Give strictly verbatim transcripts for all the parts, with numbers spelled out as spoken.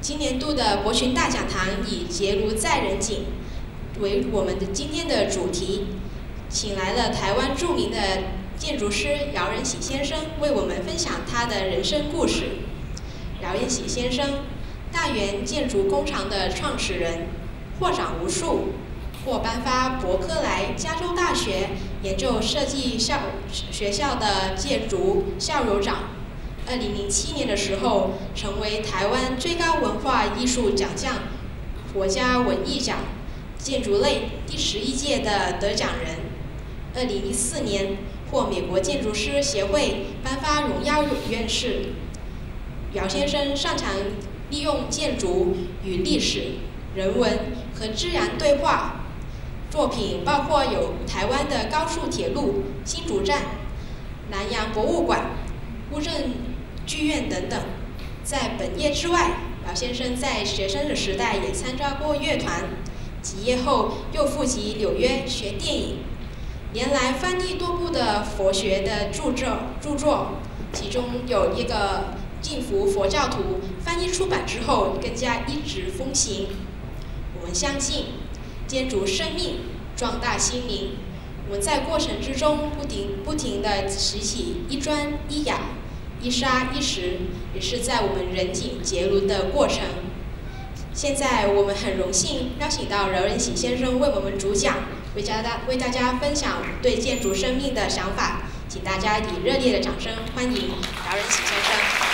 今年度的博群大讲堂以结庐在人境为我们的今天的主题，请来了台湾著名的建筑师姚仁喜先生为我们分享他的人生故事。姚仁喜先生，大元建筑工厂的创始人，获奖无数，获颁发伯克莱加州大学研究设计校学校的建筑校友长。二零零七年的时候，成为台湾最高文化艺术奖项国家文艺奖建筑类第十一届的得奖人。二零一四年获美国建筑师协会颁发荣耀院士。姚先生擅长利用建筑与历史、人文和自然对话，作品包括有台湾的高速铁路、新竹站、南洋博物馆、乌镇剧院等等。在本业之外，姚先生在学生的时代也参加过乐团，毕业后又赴及纽约学电影，连来翻译多部的佛学的著作，著作，其中有一个《净福佛教徒》翻译出版之后，更加一直风行。我们相信，建筑生命，壮大心灵。我们在过程之中不停不停地拾起一砖一瓦、一沙一石，也是在我们人景结庐的过程。现在我们很荣幸邀请到姚仁喜先生为我们主讲，为大家为大家分享对建筑生命的想法，请大家以热烈的掌声欢迎姚仁喜先生。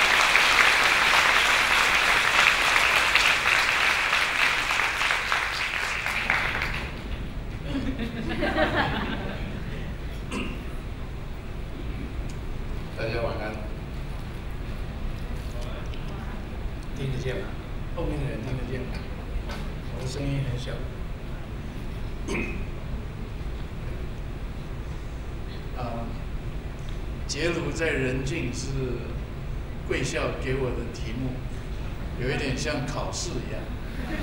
大家晚安。听得见吗？后面的人听得见吗？我的声音很小。啊，结庐在人境是贵校给我的题目，有一点像考试一样。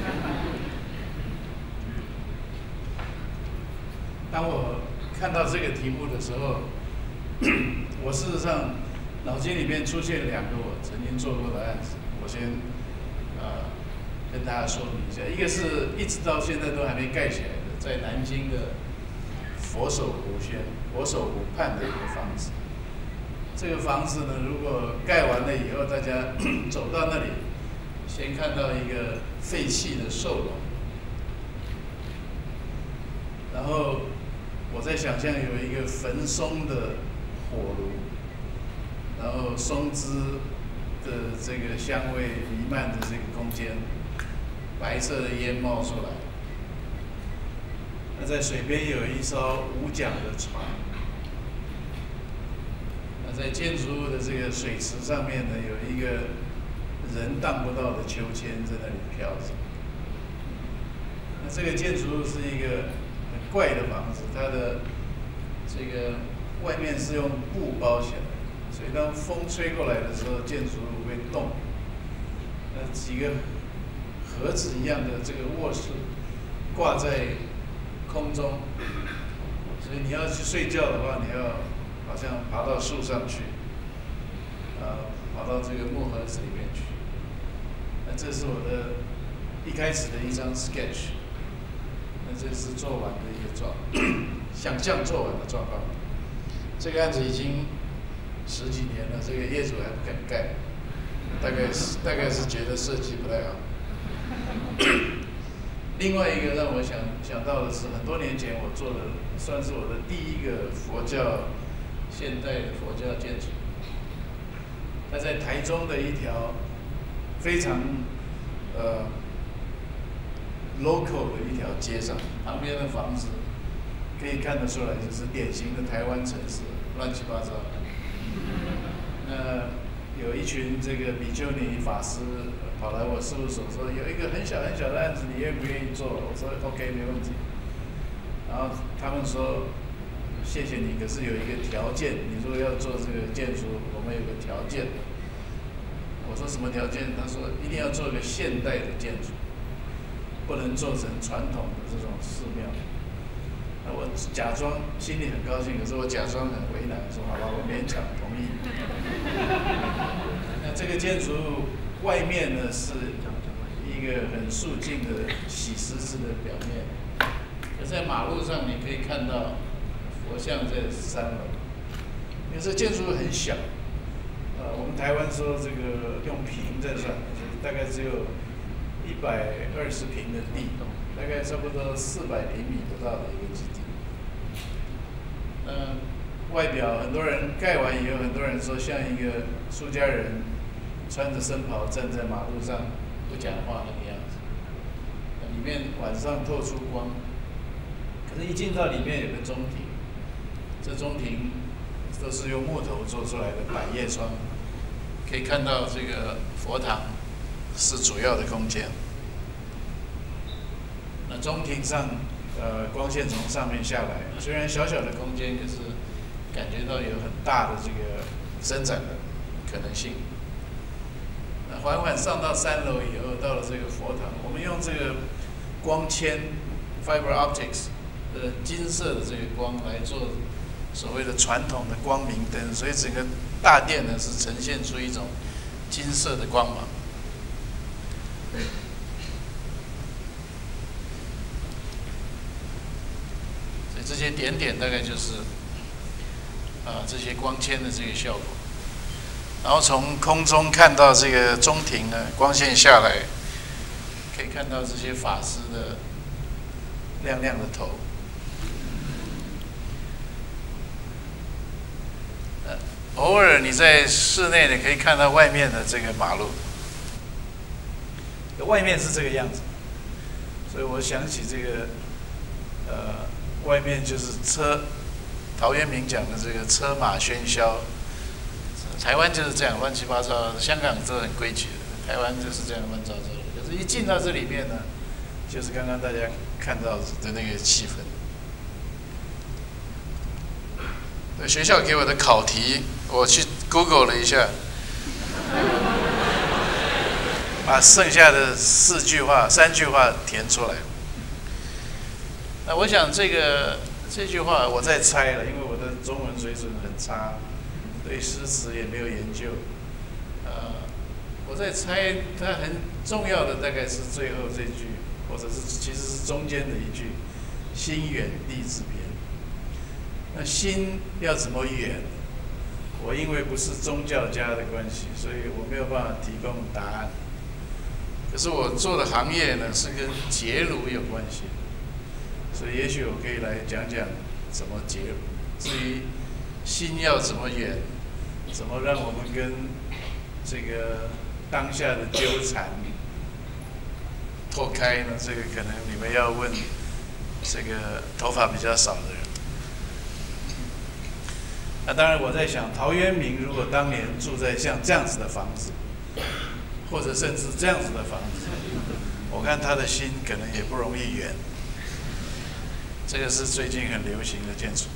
当我看到这个题目的时候，我事实上脑筋里面出现两个我曾经做过的案子，我先呃跟大家说明一下。一个是一直到现在都还没盖起来的，在南京的佛手湖轩、佛手湖畔的一个房子。这个房子呢，如果盖完了以后，大家走到那里，先看到一个废弃的兽笼，然后我在想象有一个焚松的火炉，然后松枝的这个香味弥漫的这个空间，白色的烟冒出来。那在水边有一艘无桨的船，那在建筑物的这个水池上面呢，有一个人荡不到的秋千在那里飘着。那这个建筑物是一个很怪的房子，它的这个外面是用布包起来，所以当风吹过来的时候，建筑物会动。那几个盒子一样的这个卧室挂在空中，所以你要去睡觉的话，你要好像爬到树上去，啊，跑到这个木盒子里面去。那这是我的一开始的一张 sketch。那这是做完的一个状，想象做完的状况。这个案子已经十几年了，这个业主还不肯盖，大概是大概是觉得设计不太好。另外一个让我想想到的是，很多年前我做的，算是我的第一个佛教现代的佛教建筑。它在台中的一条非常呃 local 的一条街上，旁边的房子可以看得出来，就是典型的台湾城市，乱七八糟的。那有一群这个比丘尼法师跑来我事务所说，有一个很小很小的案子，你愿不愿意做？我说 OK， 没问题。然后他们说谢谢你，可是有一个条件，你如果要做这个建筑，我们有个条件。我说什么条件？他说一定要做个现代的建筑，不能做成传统的这种寺庙。那我假装心里很高兴，可是我假装很为难，说好吧，我勉强同意。那这个建筑物外面呢是一个很肃静的洗石子的表面。而在马路上你可以看到佛像在三楼，因为这建筑很小。呃，我们台湾说这个用平在算，就是大概只有一百二十平的地，大概差不多四百平米不到的一个基地。呃，外表很多人盖完以后，很多人说像一个出家人穿着僧袍站在马路上不讲话那个样子。里面晚上透出光，可是一进到里面有个中庭，这中庭都是用木头做出来的百叶窗，可以看到这个佛堂是主要的空间。那中庭上，呃，光线从上面下来，虽然小小的空间，可是感觉到有很大的这个伸展的可能性。那缓缓上到三楼以后，到了这个佛堂，我们用这个光纤 （fiber optics） 的金色的这个光来做所谓的传统的光明灯，所以整个大殿呢是呈现出一种金色的光芒。所以这些点点大概就是啊这些光纤的这个效果。然后从空中看到这个中庭呢，光线下来，可以看到这些法师的亮亮的头。呃，偶尔你在室内呢，可以看到外面的这个马路，外面是这个样子，所以我想起这个，呃，外面就是车，陶渊明讲的这个车马喧嚣。台湾就是这样乱七八糟，香港都很规矩的，台湾就是这样乱糟糟的。可是，一进到这里面呢，就是刚刚大家看到的那个气氛。对，学校给我的考题，我去 Google 了一下，把剩下的四句话、三句话填出来。那我想这个这句话我在猜了，因为我的中文水准很差。对诗词也没有研究，呃，我在猜它很重要的大概是最后这句，或者是其实是中间的一句“心远地自偏”。那心要怎么远？我因为不是宗教家的关系，所以我没有办法提供答案。可是我做的行业呢是跟结庐有关系，所以也许我可以来讲讲怎么结庐。至于心要怎么远？怎么让我们跟这个当下的纠缠脱开呢？这个可能你们要问这个头发比较少的人。那当然，我在想，陶渊明如果当年住在像这样子的房子，或者甚至这样子的房子，我看他的心可能也不容易远。这个是最近很流行的建筑。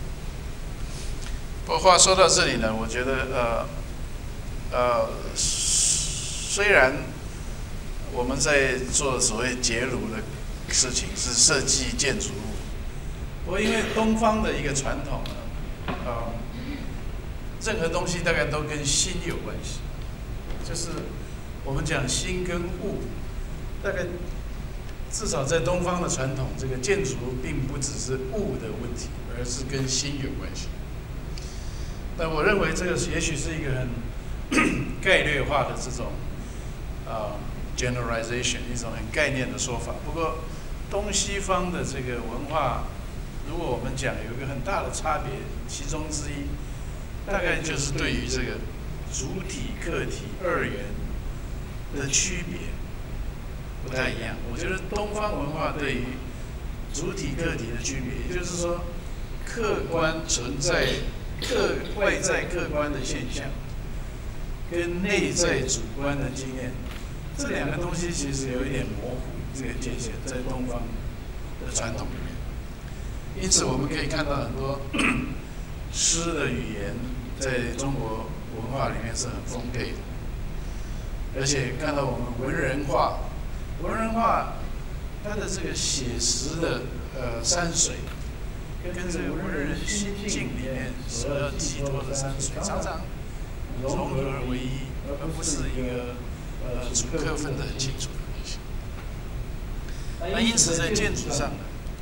不过话说到这里呢，我觉得呃呃，虽然我们在做所谓结庐的事情，是设计建筑物，不过因为东方的一个传统呢，呃，任何东西大概都跟心有关系，就是我们讲心跟物，大概至少在东方的传统，这个建筑并不只是物的问题，而是跟心有关系。但我认为这个也许是一个很概略化的这种啊、呃、generalization， 一种很概念的说法。不过东西方的这个文化，如果我们讲有一个很大的差别，其中之一大概就是对于这个主体客体二元的区别不太一样。我觉得东方文化对于主体客体的区别，也就是说客观存在。客外在客观的现象，跟内在主观的经验，这两个东西其实有一点模糊，这个界限在东方的传统里面。因此，我们可以看到很多诗的语言在中国文化里面是很丰沛的，而且看到我们文人画，文人画它的这个写实的呃山水。跟这个文人心境里面所要寄托的山水，常常融合为一，而不是一个呃主客分得很清楚的东西。 那因此在建筑上呢，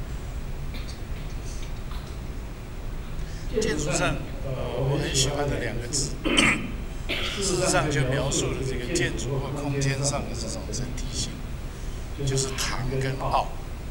建筑上呃我很喜欢的两个字，事实上就描述了这个建筑或空间上的这种整体性，就是唐跟奥。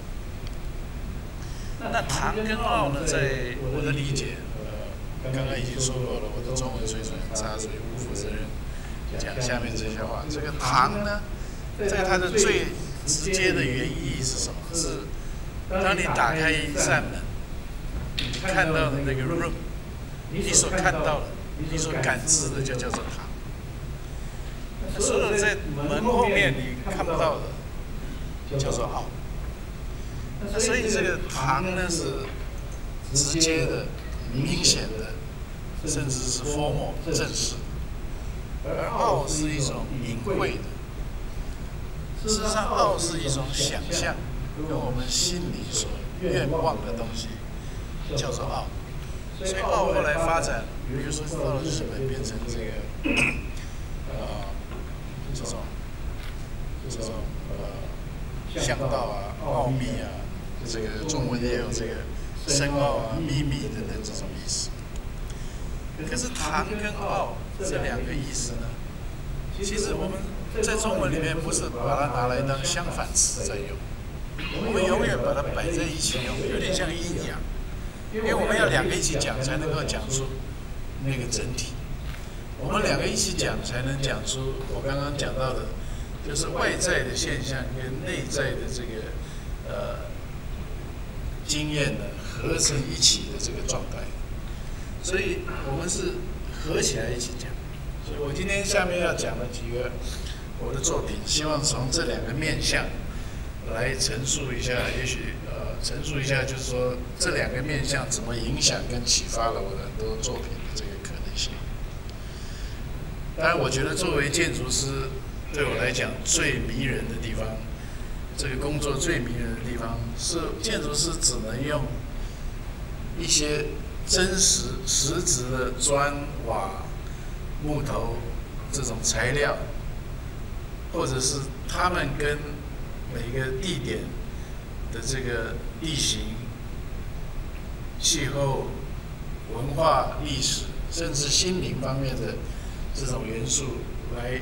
那唐跟奥呢，在我的理解，呃，刚刚已经说过了，我的中文水准很差，所以不负责任讲下面这些话。这个唐呢，在它的最直接的原意是什么？是当你打开一扇门，你看到的那个 room， 你所看到的，你所感知的就叫做唐。所有在门后面你看不到的，叫做奥。所以这个唐呢是直接的、明显的，甚至是 formal 正式，而奥是一种隐晦的。事实上，奥是一种想象，跟我们心里所愿望的东西，叫做奥。所以奥后来发展，比如说到了日本，变成这个呃这种这种呃向道啊、奥秘啊。这个中文也有这个深奥啊、秘密等等这种意思。可是唐跟奥这两个意思呢，其实我们在中文里面不是把它拿来当相反词在用，我们永远把它摆在一起用，有点像阴阳，因为我们要两个一起讲才能够讲出那个整体。我们两个一起讲才能讲出我刚刚讲到的，就是外在的现象跟内在的这个呃。经验呢合成一起的这个状态，所以我们是合起来一起讲。所以我今天下面要讲的几个我的作品，希望从这两个面向来陈述一下，也许呃陈述一下，就是说这两个面向怎么影响跟启发了我的很多作品的这个可能性。当然，我觉得作为建筑师，对我来讲最迷人的地方。这个工作最迷人的地方是，建筑师只能用一些真实、实质的砖、瓦、木头这种材料，或者是他们跟每个地点的这个地形、气候、文化、历史，甚至心灵方面的这种元素来。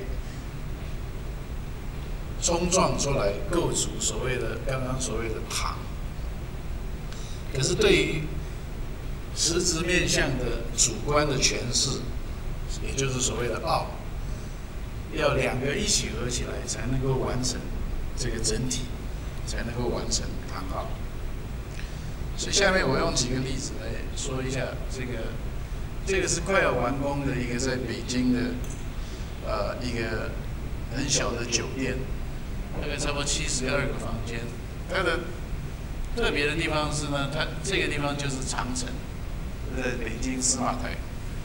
冲撞出来，构筑所谓的刚刚所谓的唐。可是对于实质面向的主观的诠释，也就是所谓的奥，要两个一起合起来才能够完成这个整体，才能够完成唐奥。所以下面我用几个例子来说一下这个，这个是快要完工的一个在北京的呃一个很小的酒店。大概差不多七十二个房间，它的特别的地方是呢，它这个地方就是长城，在北京司马台。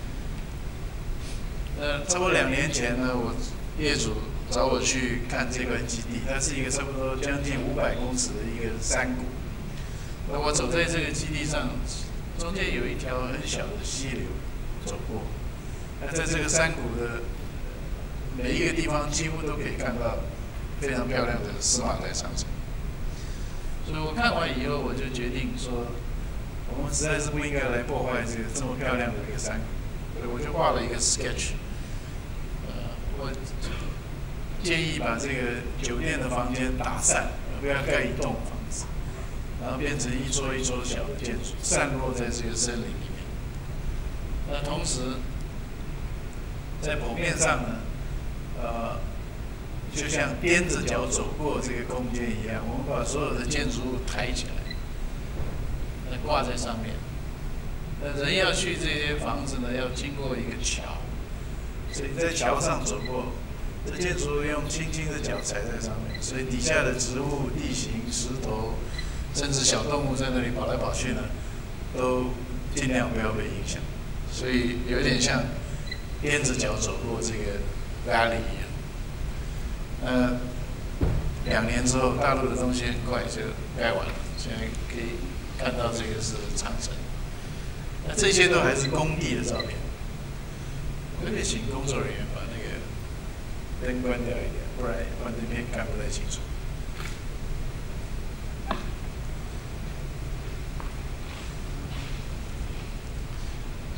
呃，差不多两年前呢，我业主找我去看这块基地，它是一个差不多将近五百公尺的一个山谷。那我走在这个基地上，中间有一条很小的溪流走过，那在这个山谷的每一个地方几乎都可以看到。非常漂亮的司马台长城，所以我看完以后，我就决定说，我们实在是不应该来破坏这个这么漂亮的一个山谷，所以我就画了一个 sketch。呃，我建议把这个酒店的房间打散，不要盖一栋房子，然后变成一座一座小的建筑，散落在这个森林里面。那同时，在剖面上呢，呃。就像踮着脚走过这个空间一样，我们把所有的建筑物抬起来，那挂在上面。那人要去这些房子呢，要经过一个桥，所以在桥上走过，这建筑物用轻轻的脚踩在上面，所以底下的植物、地形、石头，甚至小动物在那里跑来跑去呢，都尽量不要被影响。所以有点像踮着脚走过这个 valley 一样。呃，两年之后，大陆的东西很快就盖完了，现在可以看到这个是长城。那这些都还是工地的照片。我可以请工作人员把那个灯关掉一点，不然不然这边看不太清楚。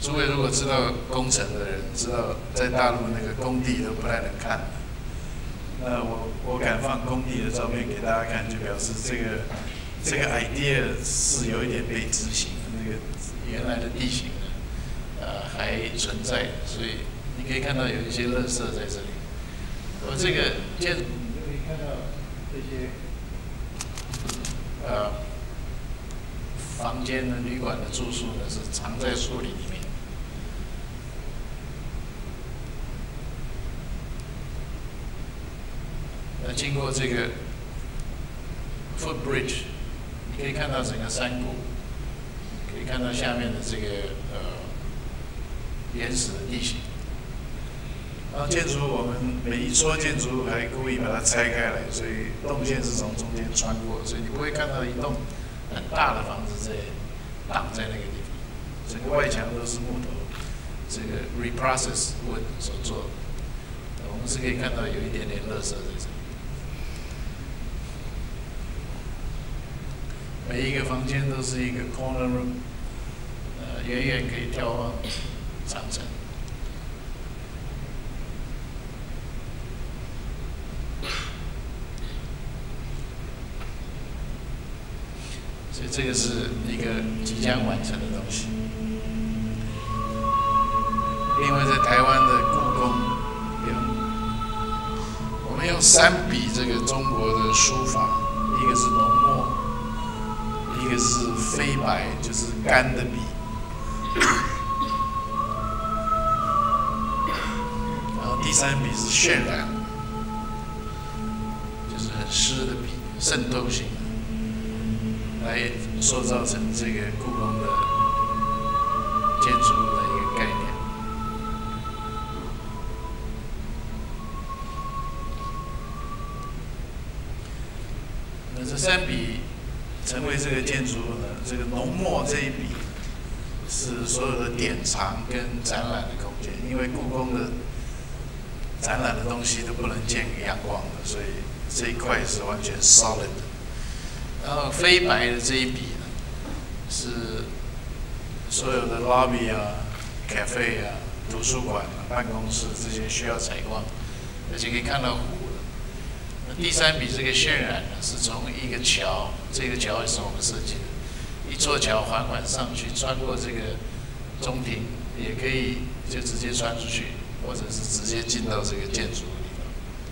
诸位如果知道工程的人，知道在大陆那个工地都不太能看。那我我敢放工地的照片给大家看，就表示这个这个 idea 是有一点被执行的，那个原来的地形呢，呃还存在，所以你可以看到有一些垃圾在这里。我这个建筑你就可以看到这些呃房间呢、旅馆的住宿呢是藏在树林里面。那经过这个 footbridge， 你可以看到整个山谷，可以看到下面的这个呃原始的地形。然后建筑物，我们每一撮建筑物还故意把它拆开来，所以动线是从中间穿过，所以你不会看到一栋很大的房子在挡在那个地方。整个外墙都是木头，这个 reprocess wood 所做的。我们是可以看到有一点点垃圾在这里。每一个房间都是一个 corner room， 呃，远远可以眺望长城。所以这个是一个即将完成的东西。另外，在台湾的故宫，用我们用三笔这个中国的书法，一个是浓墨，一个是飞白，就是干的笔，然后第三笔是渲染，就是很湿的笔，渗透性的。来塑造成这个故宫的建筑物的一个概念。那这三笔成为这个建筑物呢，这个浓墨这一笔是所有的典藏跟展览的空间，因为故宫的展览的东西都不能见阳光的，所以这一块是完全 solid 的。然后飞白的这一笔呢，是所有的 lobby 啊、cafe 啊、图书馆啊、办公室这些需要采光，而且可以看到湖的。那第三笔这个渲染呢，是从一个桥，这个桥也是我们设计的，一座桥缓缓上去，穿过这个中庭，也可以就直接穿出去，或者是直接进到这个建筑物里头。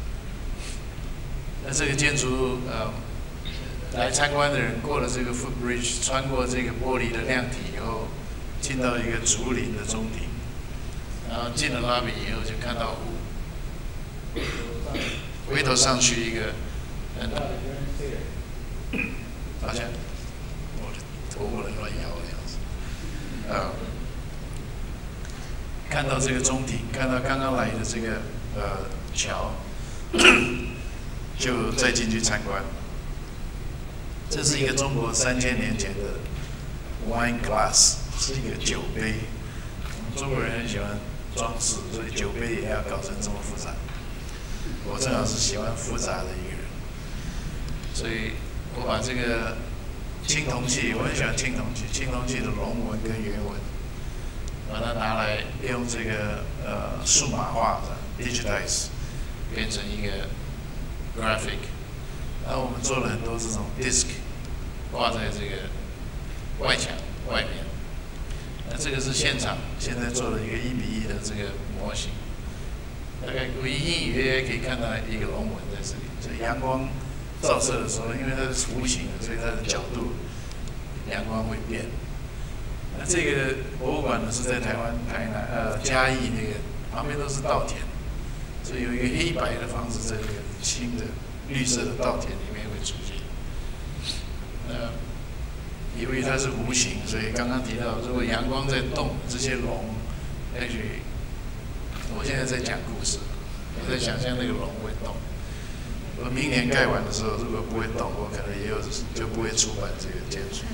那这个建筑物，呃。来参观的人过了这个 footbridge， 穿过这个玻璃的量体以后，进到一个竹林的中庭，然后进了拉比以后就看到湖，回头上去一个很大的，好像我的头不能乱摇的样子，呃，看到这个中庭，看到刚刚来的这个呃桥，就再进去参观。这是一个中国三千年前的 wine glass， 是一个酒杯。我们中国人很喜欢装饰，所以酒杯也要搞成这么复杂。我正好是喜欢复杂的一个人，所以我把这个青铜器，我很喜欢青铜器，青铜器的龙纹跟原纹，把它拿来用这个呃数码化的 digitize， 变成一个 graphic。然后我们做了很多这种 disc， 挂在这个外墙外面。那这个是现场现在做了一个一比一的这个模型，大概隐隐约约可以看到一个龙纹在这里。所以阳光照射的时候，因为它是弧形的，所以它的角度阳光会变。那这个博物馆呢是在台湾台南呃嘉义那个旁边都是稻田，所以有一个黑白的房子在这个青的。绿色的稻田里面会出现。呃，由于它是弧形，所以刚刚提到，如果阳光在动，这些龙，也许我现在在讲故事，我在想象那个龙会动。我明年盖完的时候，如果不会动，我可能也有就不会出版这个建筑。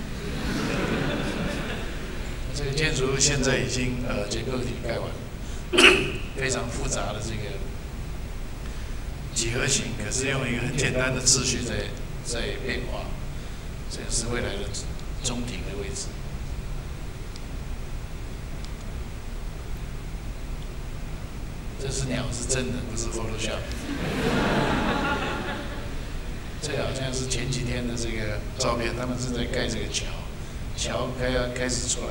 这个建筑现在已经呃结构体盖完，非常复杂的这个。几何形，可是用一个很简单的秩序在在变化，这个是未来的中庭的位置。 这只鸟是真的，不是 Photoshop。这个好像是前几天的这个照片，他们是在盖这个桥，桥该要开始出来。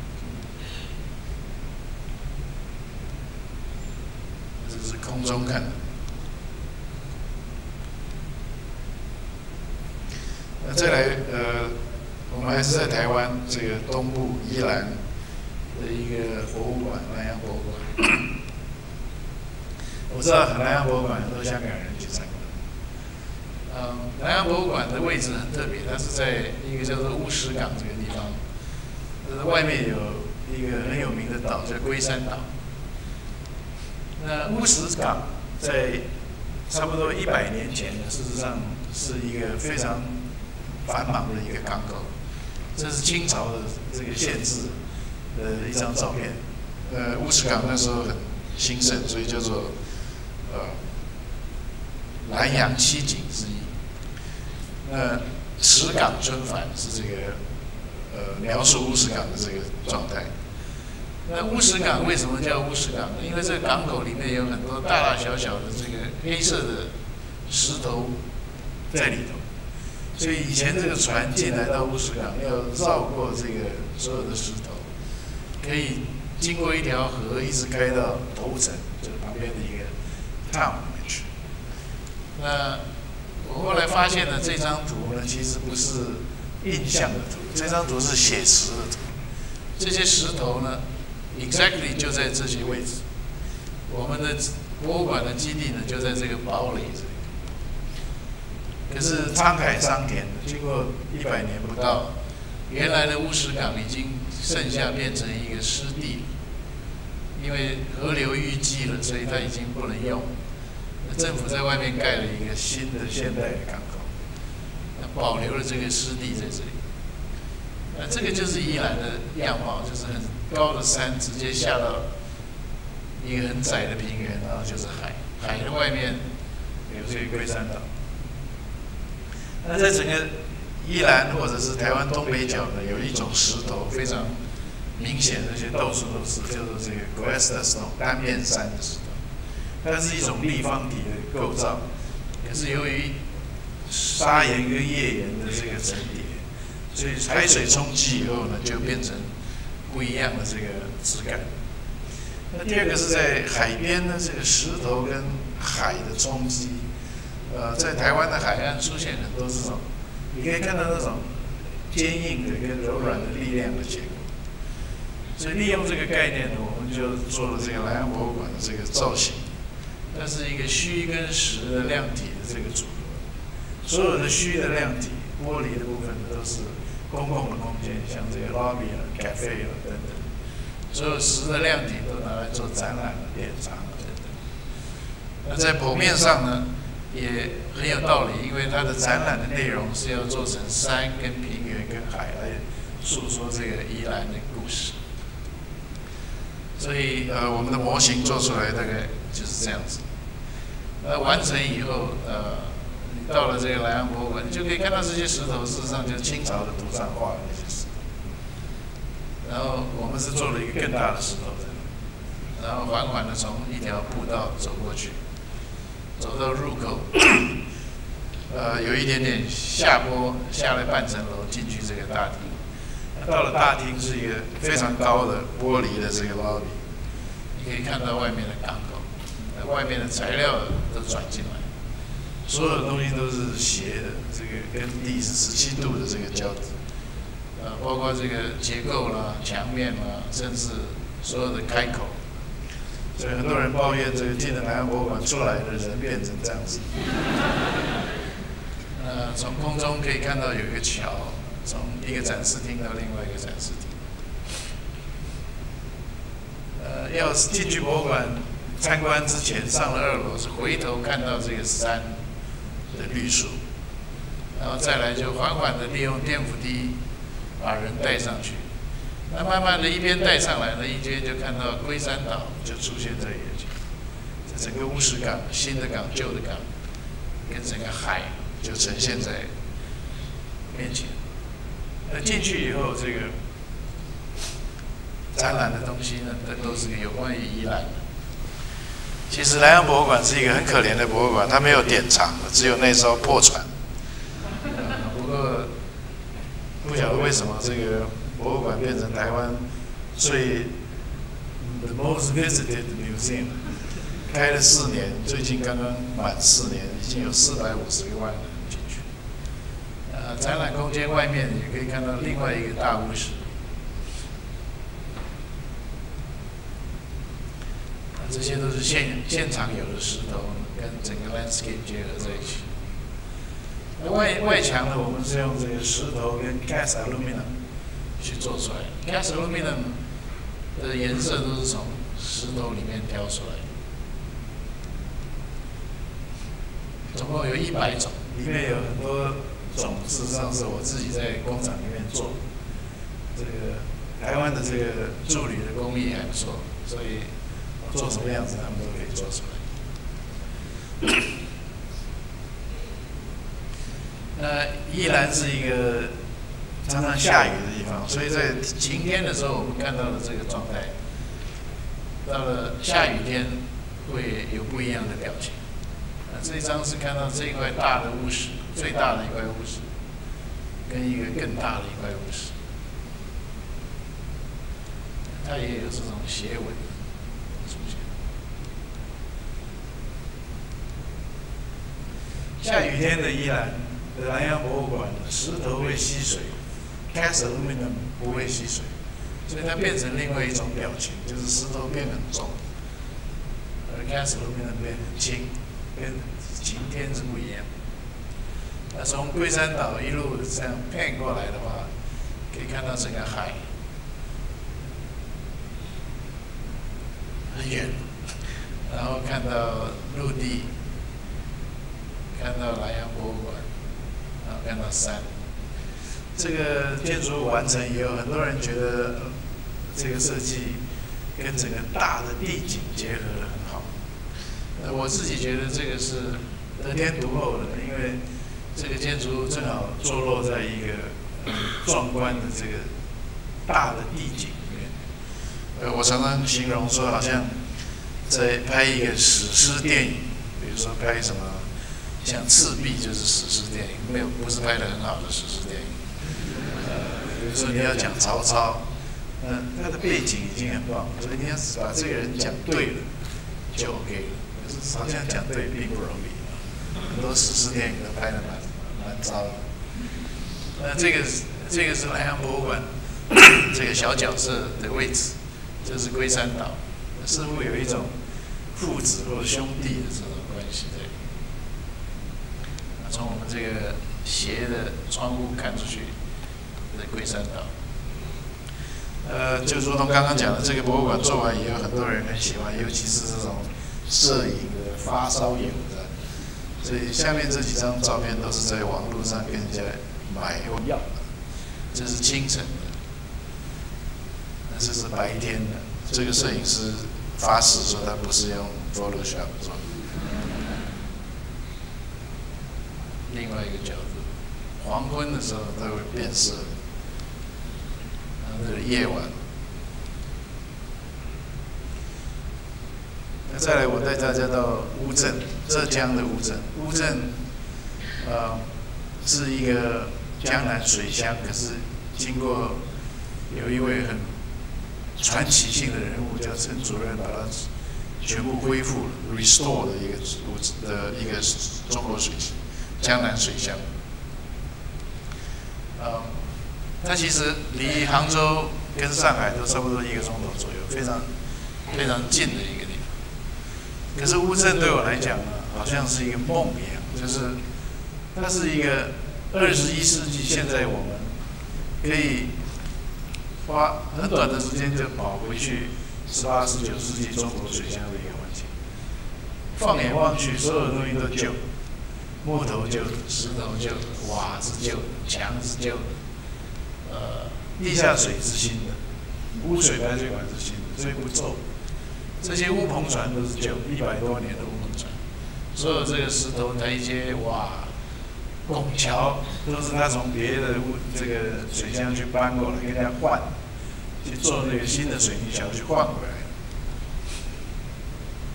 这是空中看的。那再来，呃，我们还是在台湾这个东部宜兰的一个博物馆——南洋博物馆。我知道南洋博物馆很多香港人去参观。嗯，南洋博物馆的位置很特别，它是在一个叫做乌石港这个地方，呃，外面有一个很有名的岛叫龟山岛。那乌石港在差不多一百年前呢，事实上是一个非常繁忙的一个港口。这是清朝的这个县志的一张照片。呃，乌石港那时候很兴盛，所以叫做呃南洋七景之一。那石港春帆是这个呃描述乌石港的这个状态。那乌石港为什么叫乌石港呢？因为这个港口里面有很多大大小小的这个黑色的石头在里头，所以以前这个船进来到乌石港要绕过这个所有的石头，可以经过一条河一直开到头城，就是旁边的一个 town 里面去。那我后来发现呢，这张图呢其实不是印象的图，这张图是写实的图。这些石头呢 ，exactly 就在这些位置。我们的博物馆的基地呢就在这个堡垒这里。可是沧海桑田，经过一百年不到，原来的乌石港已经剩下变成一个湿地，因为河流淤积了，所以它已经不能用。政府在外面盖了一个新的现代的港口，保留了这个湿地在这里。那这个就是宜兰的样貌，就是很高的山直接下到一个很窄的平原，然后就是海，海的外面有这个龟山岛。那在整个宜兰或者是台湾东北角呢，有一种石头非常明显，而且到处都是，叫做这个 Cuesta Stone 单面山的石头。它是一种立方体的构造，可是由于砂岩跟页岩的这个层叠，所以海水冲击以后呢，就变成不一样的这个质感。那第二个是在海边的这个石头跟海的冲击，呃，在台湾的海岸出现很多这种，你可以看到那种坚硬的跟柔软的力量的结果。所以利用这个概念呢，我们就做了这个南洋博物馆的这个造型。它是一个虚跟实的量体的这个组合，所有的虚的量体，玻璃的部分都是公共的空间，像这个 lobby 啊、cafe 啊等等；所有实的量体都拿来做展览、典藏等等。那在剖面上呢，也很有道理，因为它的展览的内容是要做成山、跟平原、跟海来诉说这个宜兰的故事。所以呃，我们的模型做出来大概就是这样子。那完成以后，呃，你到了这个南洋博物馆，你就可以看到这些石头，事实上就是清朝的图上画的那些石头。然后我们是做了一个更大的石头在那，然后缓缓的从一条步道走过去，走到入口，呃，有一点点下坡，下来半层楼进去这个大厅。到了大厅是一个非常高的玻璃的这个 lobby， 你可以看到外面的港口，外面的材料都转进来，所有的东西都是斜的，这个跟地是十七度的这个交织，呃，包括这个结构啦、墙面啦，甚至所有的开口。所以很多人抱怨这个进了南洋博物馆出来的人变成这样子。呃，从空中可以看到有一个桥。从一个展示厅到另外一个展示厅，呃，要进去博物馆参观之前，上了二楼是回头看到这个山的绿树，然后再来就缓缓的利用电扶梯把人带上去。那慢慢的一边带上来呢，一边就看到龟山岛就出现在眼前，这整个乌石港、新的港、旧的港，跟整个海就呈现在面前。那进去以后，这个展览的东西呢，都是有关于宜兰的。 其实莱阳博物馆是一个很可怜的博物馆，它没有典藏，只有那艘破船。不过不晓得为什么这个博物馆变成台湾最 the most visited museum， 开了四年，最近刚刚满四年，已经有四百五十万人进去。呃，展览空间外面也可以看到另外一个大屋室。 这些都是现现场有的石头，跟整个 landscape 结合在一起。那外外墙呢，我们是用这个石头跟 cast aluminum 去做出来的。cast aluminum 的颜色都是从石头里面挑出来的，总共有一百种，里面有很多种，事实上是我自己在工厂里面做。这个台湾的这个铸铝的工艺还不错，所以。 做什么样子，他们都可以做出来。那宜兰是一个常常下雨的地方，所以在晴天的时候，我们看到的这个状态，到了下雨天会有不一样的表情。那这一张是看到这一块大的屋室，最大的一块屋室，跟一个更大的一块屋室，它也有这种斜纹。 下雨天的宜兰的南洋博物馆，石头会吸水 ，cast aluminum 不会吸水，所以它变成另外一种表情，就是石头变很重，而 cast aluminum 变很轻，跟晴天是不一样。那从龟山岛一路这样 pan 过来的话，可以看到整个海很远，然后看到陆地。 看到莱阳博物馆，然后看到山，这个建筑物完成以后，很多人觉得、呃、这个设计跟整个大的地景结合得很好。那我自己觉得这个是得天独厚的，因为这个建筑物正好坐落在一个、呃、壮观的这个大的地景里面。呃，我常常形容说，好像在拍一个史诗电影，比如说拍什么。 像《赤壁》就是史诗电影，没有不是拍得很好的史诗电影。呃，比如说你要讲曹操，嗯、呃，他的背景已经很棒，所以你要把这个人讲对了，就 OK 了。可是好像讲对并不容易，很多史诗电影都拍得蛮蛮糟的。那这个这个是莱阳博物馆这个小角色的位置，这是龟山岛，似乎有一种父子或兄弟的这种关系在。 从我们这个斜的窗户看出去的龟山岛，呃，就如同刚刚讲的，这个博物馆做完以后，很多人很喜欢，尤其是这种摄影的发烧友的。所以下面这几张照片都是在网络上跟人家买或要的。这是清晨的，这是白天的。这个摄影师发誓说他不是用 Photoshop 做的。 另外一个角度，黄昏的时候它会变色，然后这个夜晚。那再来，我带大家到乌镇，浙江的乌镇。乌镇，呃，是一个江南水乡，可是经过有一位很传奇性的人物叫陈主任，把它全部恢复了 ，restore 的一个乌的一个中国水乡。 江南水乡，呃，它其实离杭州跟上海都差不多一个钟头左右，非常非常近的一个地方。可是乌镇对我来讲呢，好像是一个梦一样，就是它是一个二十一世纪，现在我们可以花很短的时间就跑回去十八、十九世纪中国水乡的一个环境。放眼望去，所有的东西都旧。 木头旧的，石头旧的，瓦是旧的，墙是旧的，呃，地下水是新的，污水排水管是新的，所以不臭。这些乌篷船都是旧，一百多年的乌篷船，所有这个石头台阶、瓦、拱桥，都是他从别的乌这个水乡去搬过来，跟人家换，去做那个新的水泥桥去换回来。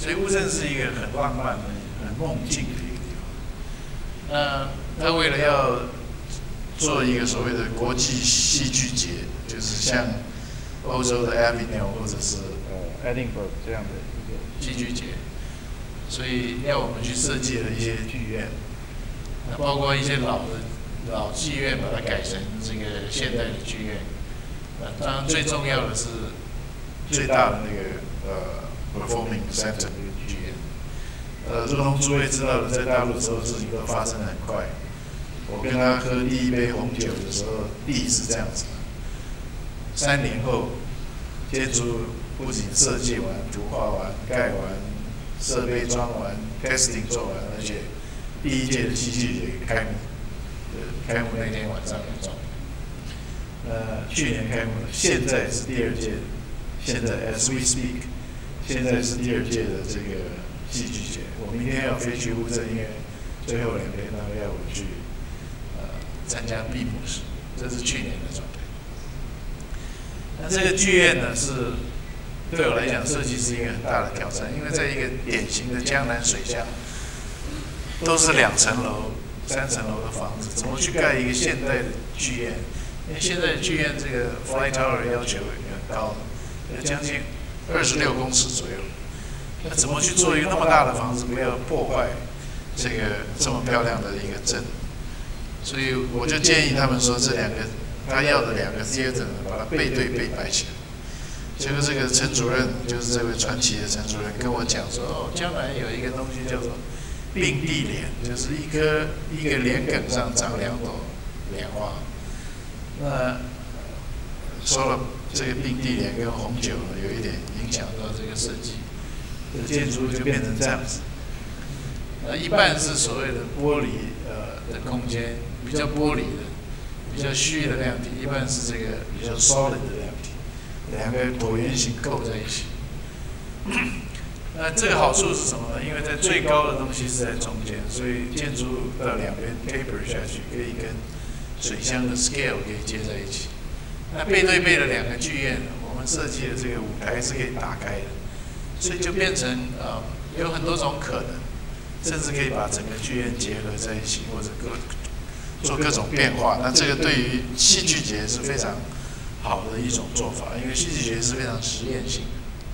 所以乌镇是一个很浪漫的、很梦境的一个地方。那他为了要做一个所谓的国际戏剧节，就是像欧洲的 Avignon 或者是呃 Edinburgh 这样的一个戏剧节，所以要我们去设计了一些剧院，那包括一些老的老剧院，把它改成这个现代的剧院。呃，当然最重要的是最大的那个呃 Performing Center 这个剧院。呃，如同诸位知道的，在大陆所有事情都发生得很快。我跟他喝第一杯红酒的时候，地是这样子的。三年后，建筑不仅设计完、图画完、盖完、设备装完、testing 做完，而且第一届的戏剧节开幕。开幕那天晚上有装。呃，去年开幕了，现在是第二届。现在 as we speak， 现在是第二届的这个戏剧节。我明天要飞去乌镇，因为最后两天他们要我去呃参加闭幕式，这是去年的状态。那这个剧院呢，是对我来讲设计是一个很大的挑战，因为在一个典型的江南水乡，都是两层楼、三层楼的房子，怎么去盖一个现代的剧院？因为现在的剧院这个 Fly Tower 要求也很高，要将近二十六公尺左右。那怎么去做一个那么大的房子，不要破坏这个这么漂亮的一个镇？所以我就建议他们说，这两个他要的两个 theater 把它背对背摆起来。结果这个陈主任，就是这位传奇的陈主任跟我讲说，哦，将来有一个东西叫做并蒂莲，就是一棵一个莲梗上长两朵莲花。那说了这个并蒂莲跟红酒有一点影响到这个设计，这建筑就变成这样子。那一半是所谓的玻璃呃的空间，比较玻璃的、比较虚的量体；一半是这个比较 solid 的量体，两个椭圆形构在一起。那这个好处是什么呢？因为在最高的东西是在中间，所以建筑物到两边 taper 下去，可以跟水箱的 scale 可以接在一起。那背对背的两个剧院，我们设计的这个舞台是可以打开的，所以就变成呃有很多种可能，甚至可以把整个剧院结合在一起，或者各做各种变化。那这个对于戏剧节是非常好的一种做法，因为戏剧节是非常实验性的。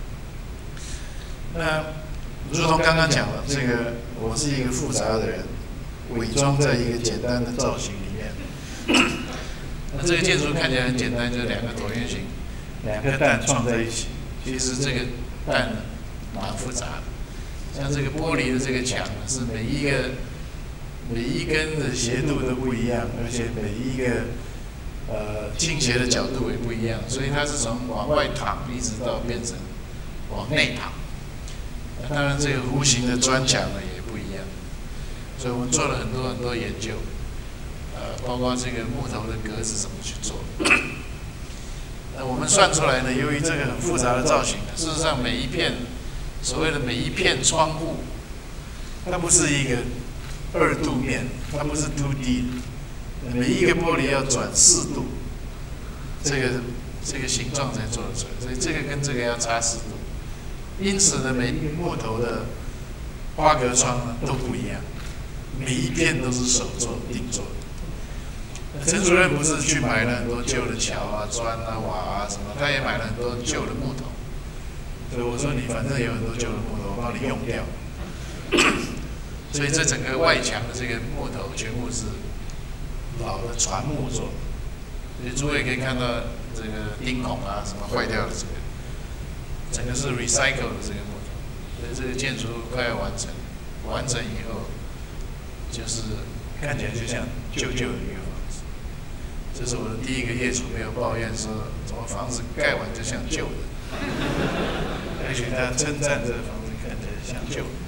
那如同刚刚讲了，这个我是一个复杂的人，伪装在一个简单的造型里面。那这个建筑看起来很简单，就是两个椭圆形，两颗蛋撞在一起。其实这个蛋蛮复杂的，像这个玻璃的这个墙是每一个每一根的斜度都不一样，而且每一个呃倾斜的角度也不一样，所以它是从往外淌一直到变成往内淌。当然，这个弧形的砖墙呢也不一样，所以我们做了很多很多研究，呃，包括这个木头的格子怎么去做。那我们算出来呢，由于这个很复杂的造型，事实上每一片所谓的每一片窗户，它不是一个二度面，它不是 two D 的，每一个玻璃要转四度，这个这个形状才做得出来，所以这个跟这个要差四度。因此呢，每一个木头的花格窗呢都不一样，每一片都是手做定做的。陈主任不是去买了很多旧的桥啊、砖啊、瓦啊什么，他也买了很多旧的木头。所以我说你反正有很多旧的木头，我帮你用掉。所以这整个外墙的这个木头全部是老的船木做的，所以诸位可以看到这个钉孔啊什么坏掉的这个。整个是 recycle 的这个木头，所以这个建筑快要完成。完成以后，就是看起来就像旧旧的一个房子。这是我的第一个业主没有抱怨说，怎么房子盖完就像旧的，而且他称赞这个房子看起来像旧的。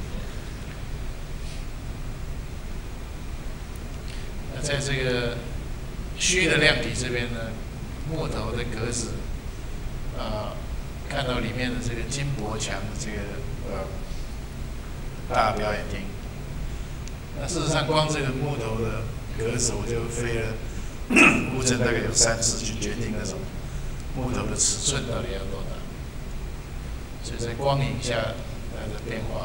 那在这个虚的量体这边呢，木头的格子，啊、呃。看到里面的这个金箔墙的这个呃大表演厅，那事实上光这个木头的格子我就飞了乌镇大概有三次去决定那种木头的尺寸到底要多大，所以在光影下它的变化。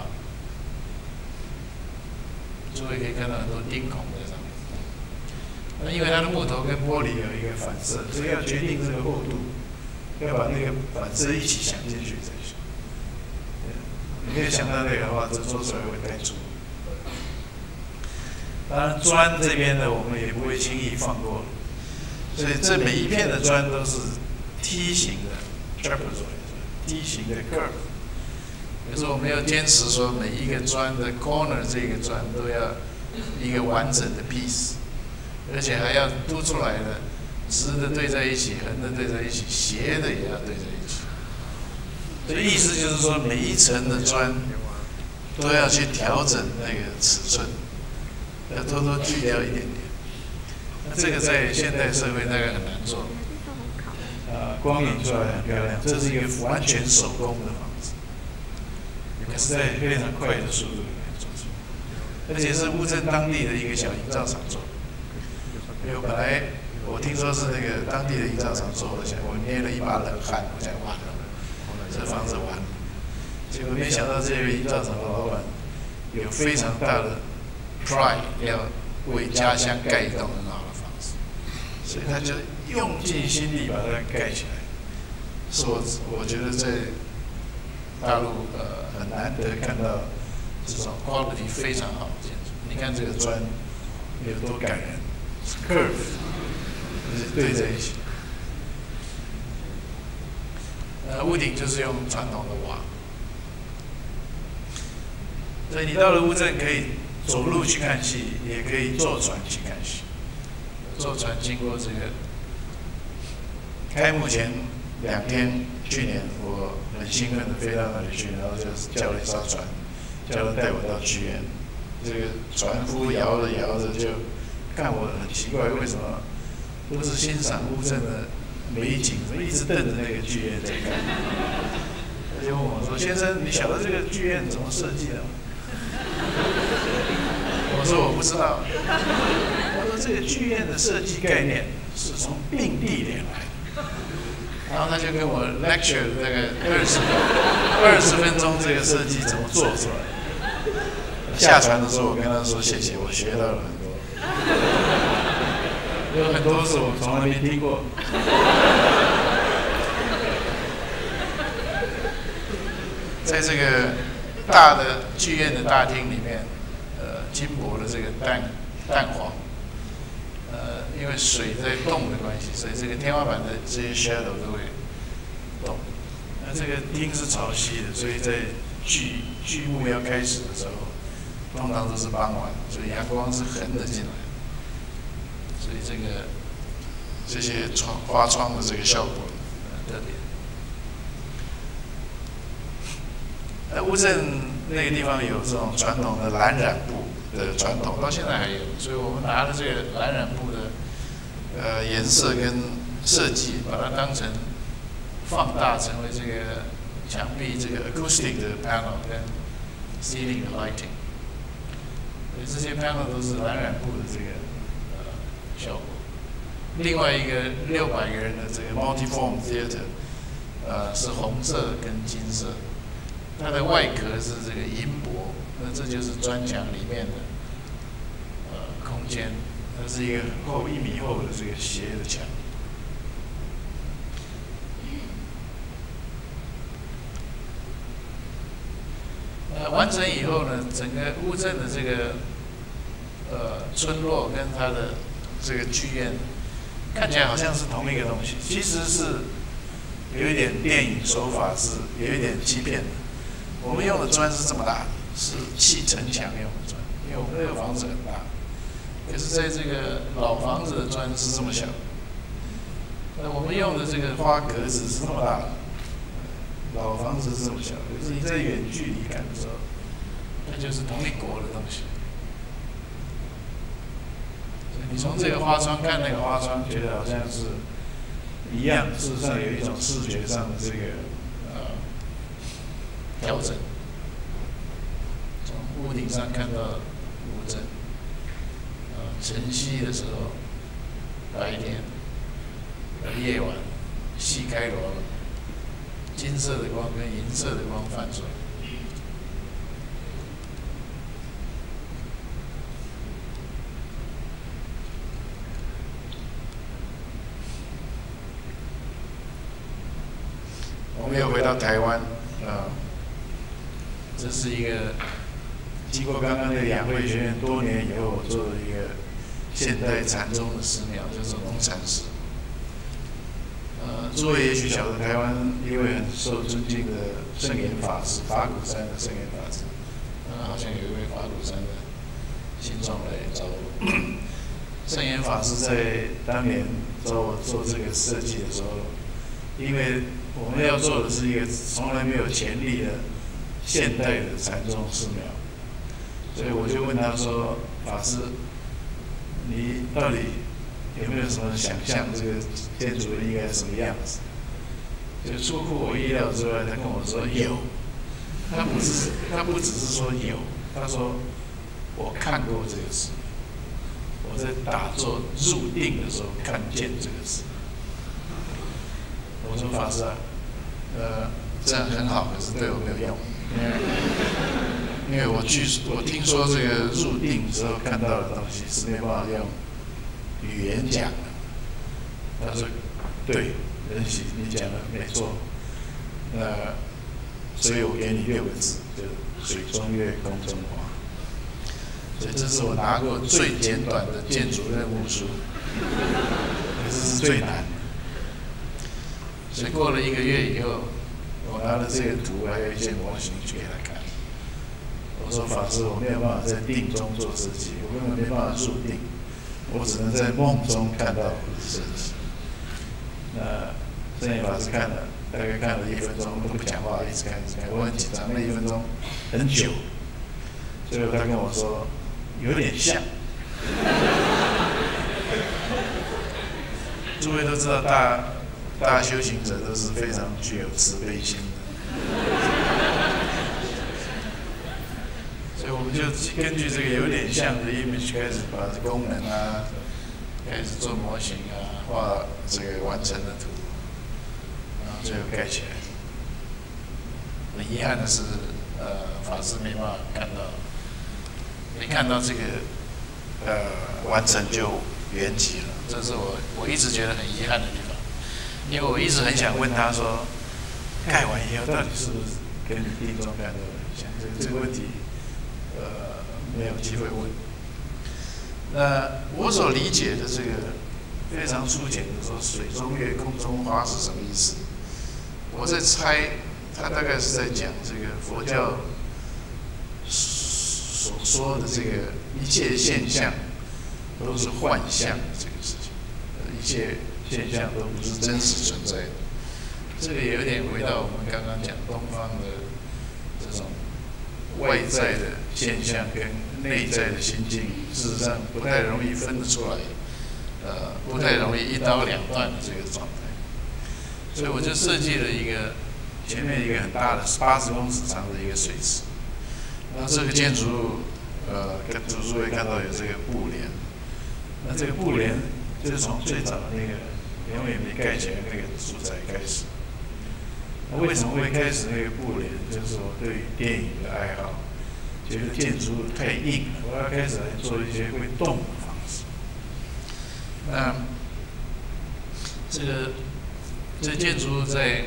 诸位可以看到很多钉孔在上面。那因为它的木头跟玻璃有一个反射，所以要决定这个厚度，要把那个反射一起想进去才行。你可以想到那个的话，这做出来会太粗。当然，砖这边呢，我们也不会轻易放过，所以这每一片的砖都是梯形的 trapezoid， 梯形的 curve。可是我们要坚持说，每一个砖的 corner 这个砖都要一个完整的 piece， 而且还要凸出来的，直的对在一起，横的对在一起，斜的也要对在一起。所以意思就是说，每一层的砖都要去调整那个尺寸。要偷偷锯掉一点点，那这个在现代社会大概很难做。啊，光影出来很漂亮，这是一个完全手工的房子，可是在非常快的速度里面做出来，而且是乌镇当地的一个小营造厂做。因为本来我听说是那个当地的营造厂做，我想我捏了一把冷汗，我想哇，这房子完了。结果没想到这位营造厂的老板有非常大的pride， 要为家乡盖一栋很好的房子，所以他就用尽心力把它盖起来。是我我觉得在大陆呃很难得看到这种 quality 非常好的建筑。你看这个砖有多感人 ，curve 就是对在一起。呃，屋顶就是用传统的瓦，所以你到了乌镇可以走路去看戏，也可以坐船去看戏。坐船经过这个开幕前两天，去年我很兴奋的飞到那里去，然后就叫了一艘船，叫他带我到剧院。这个船夫摇着摇着就看我很奇怪，为什么不是欣赏乌镇的美景，怎么一直瞪着那个剧院在看？他就问我说：“先生，你晓得这个剧院怎么设计的吗？”我说我不知道。他说这个剧院的设计概念是从并蒂莲来的。然后他就跟我 lecture 大概二十二十分钟这个设计怎么做出来。下船的时候我跟他说谢谢，我学到了很多。有很多是我从来没听过。在这个大的剧院的大厅里面，呃，金箔的这个蛋蛋黄，呃，因为水在动的关系，所以这个天花板的这些 shadow 都会动。那这个厅是朝西的，所以在剧剧目要开始的时候，通常都是傍晚，所以阳光是横的进来，所以这个这些窗花窗的这个效果很特别。那乌镇那个地方有这种传统的蓝染布的传统，到现在还有，所以我们拿了这个蓝染布的呃颜色跟设计，把它当成放大成为这个墙壁这个 acoustic 的 panel 跟 ceiling 的 lighting， 所以这些 panel 都是蓝染布的这个呃效果。另外一个六百个人的这个 multiform theater， 呃是红色跟金色。它的外壳是这个银箔，那这就是砖墙里面的呃空间，它是一个很厚一米厚的这个斜的墙。呃，完成以后呢，整个乌镇的这个呃村落跟它的这个剧院看起来好像是同一个东西，其实是有一点电影手法是有一点欺骗的。我们用的砖是这么大的，是砌城墙用的砖，因为我们那个房子很大。可是在这个老房子的砖是这么小，那我们用的这个花格子是这么大的，老房子是这么小。可是你在远距离看的时候，它就是同一国的东西。你从这个花窗看那个花窗，觉得好像是一样，事实上有一种视觉上的这个呃。调整，从屋顶上看到乌镇，呃，晨曦的时候，白天，夜晚，戏开锣了，金色的光跟银色的光泛出来， 我们又回到台湾，啊，这是一个经过刚刚那个养慧学院多年以后，我做了一个现代禅宗的寺庙，叫做龙禅寺。呃，诸位也许晓得台湾一位很受尊敬的圣严法师，法鼓山的圣严法师，呃，好像有一位法鼓山的信众来找我。圣严法师在当年找我做这个设计的时候，因为我们要做的是一个从来没有前例的现代的禅宗寺庙，所以我就问他说：“法师，你到底有没有什么想象这个建筑应该什么样子？”就出乎我意料之外，他跟我说有。他不是，他不只是说有，他说我看过这个寺，我在打坐入定的时候看见这个寺。我说法师啊，呃，这样很好，可是对我没有用，因为我据我听说这个入定之后看到的东西是没办法用语言讲的。他说对，仁喜你讲的没错，那所以我给你六个字，就水中月，空中花。所以这是我拿过最简短的建筑任务书，可是是最难的。所以过了一个月以后，我拿了这个图还有一些模型去给他看。我说法师，我没有办法在定中做设计，我根本没办法入定，我只能在梦中看到我的设计。那圣严法师看了，大概看了一分钟都不讲话，一直看一直看，我很紧张，那一分钟很久。最后他跟我说，有点像。诸位都知道大。大修行者都是非常具有慈悲心的，所以我们就根据这个有点像的 image 开始把功能啊，开始做模型啊，画这个完成的图，然后最后盖起来。很遗憾的是，呃，法师没办法看到，没看到这个呃完成就圆寂了，这是我我一直觉得很遗憾的地方。因为我一直很想问他说，盖完以后到底是不是跟你定中盖的很像？这个这个问题，呃，没有机会问。那我所理解的这个非常粗浅的说“水中月，空中花”是什么意思？我在猜，他大概是在讲这个佛教所说的这个一切现象都是幻象这个事情，一切。现象都不是真实存在的，这个有点回到我们刚刚讲东方的这种外在的现象跟内在的心境，事实上不太容易分得出来，呃，不太容易一刀两断的这个状态。所以我就设计了一个前面一个很大的八十公尺长的一个水池，那这个建筑物，呃，跟诸位看到有这个布帘，那这个布帘就是从最早的那个。永远没盖起来那个住宅开始。那为什么会开始那个布帘？就是我对电影的爱好，觉得建筑物太硬了，我要开始来做一些会动的方式。那这个这建筑物在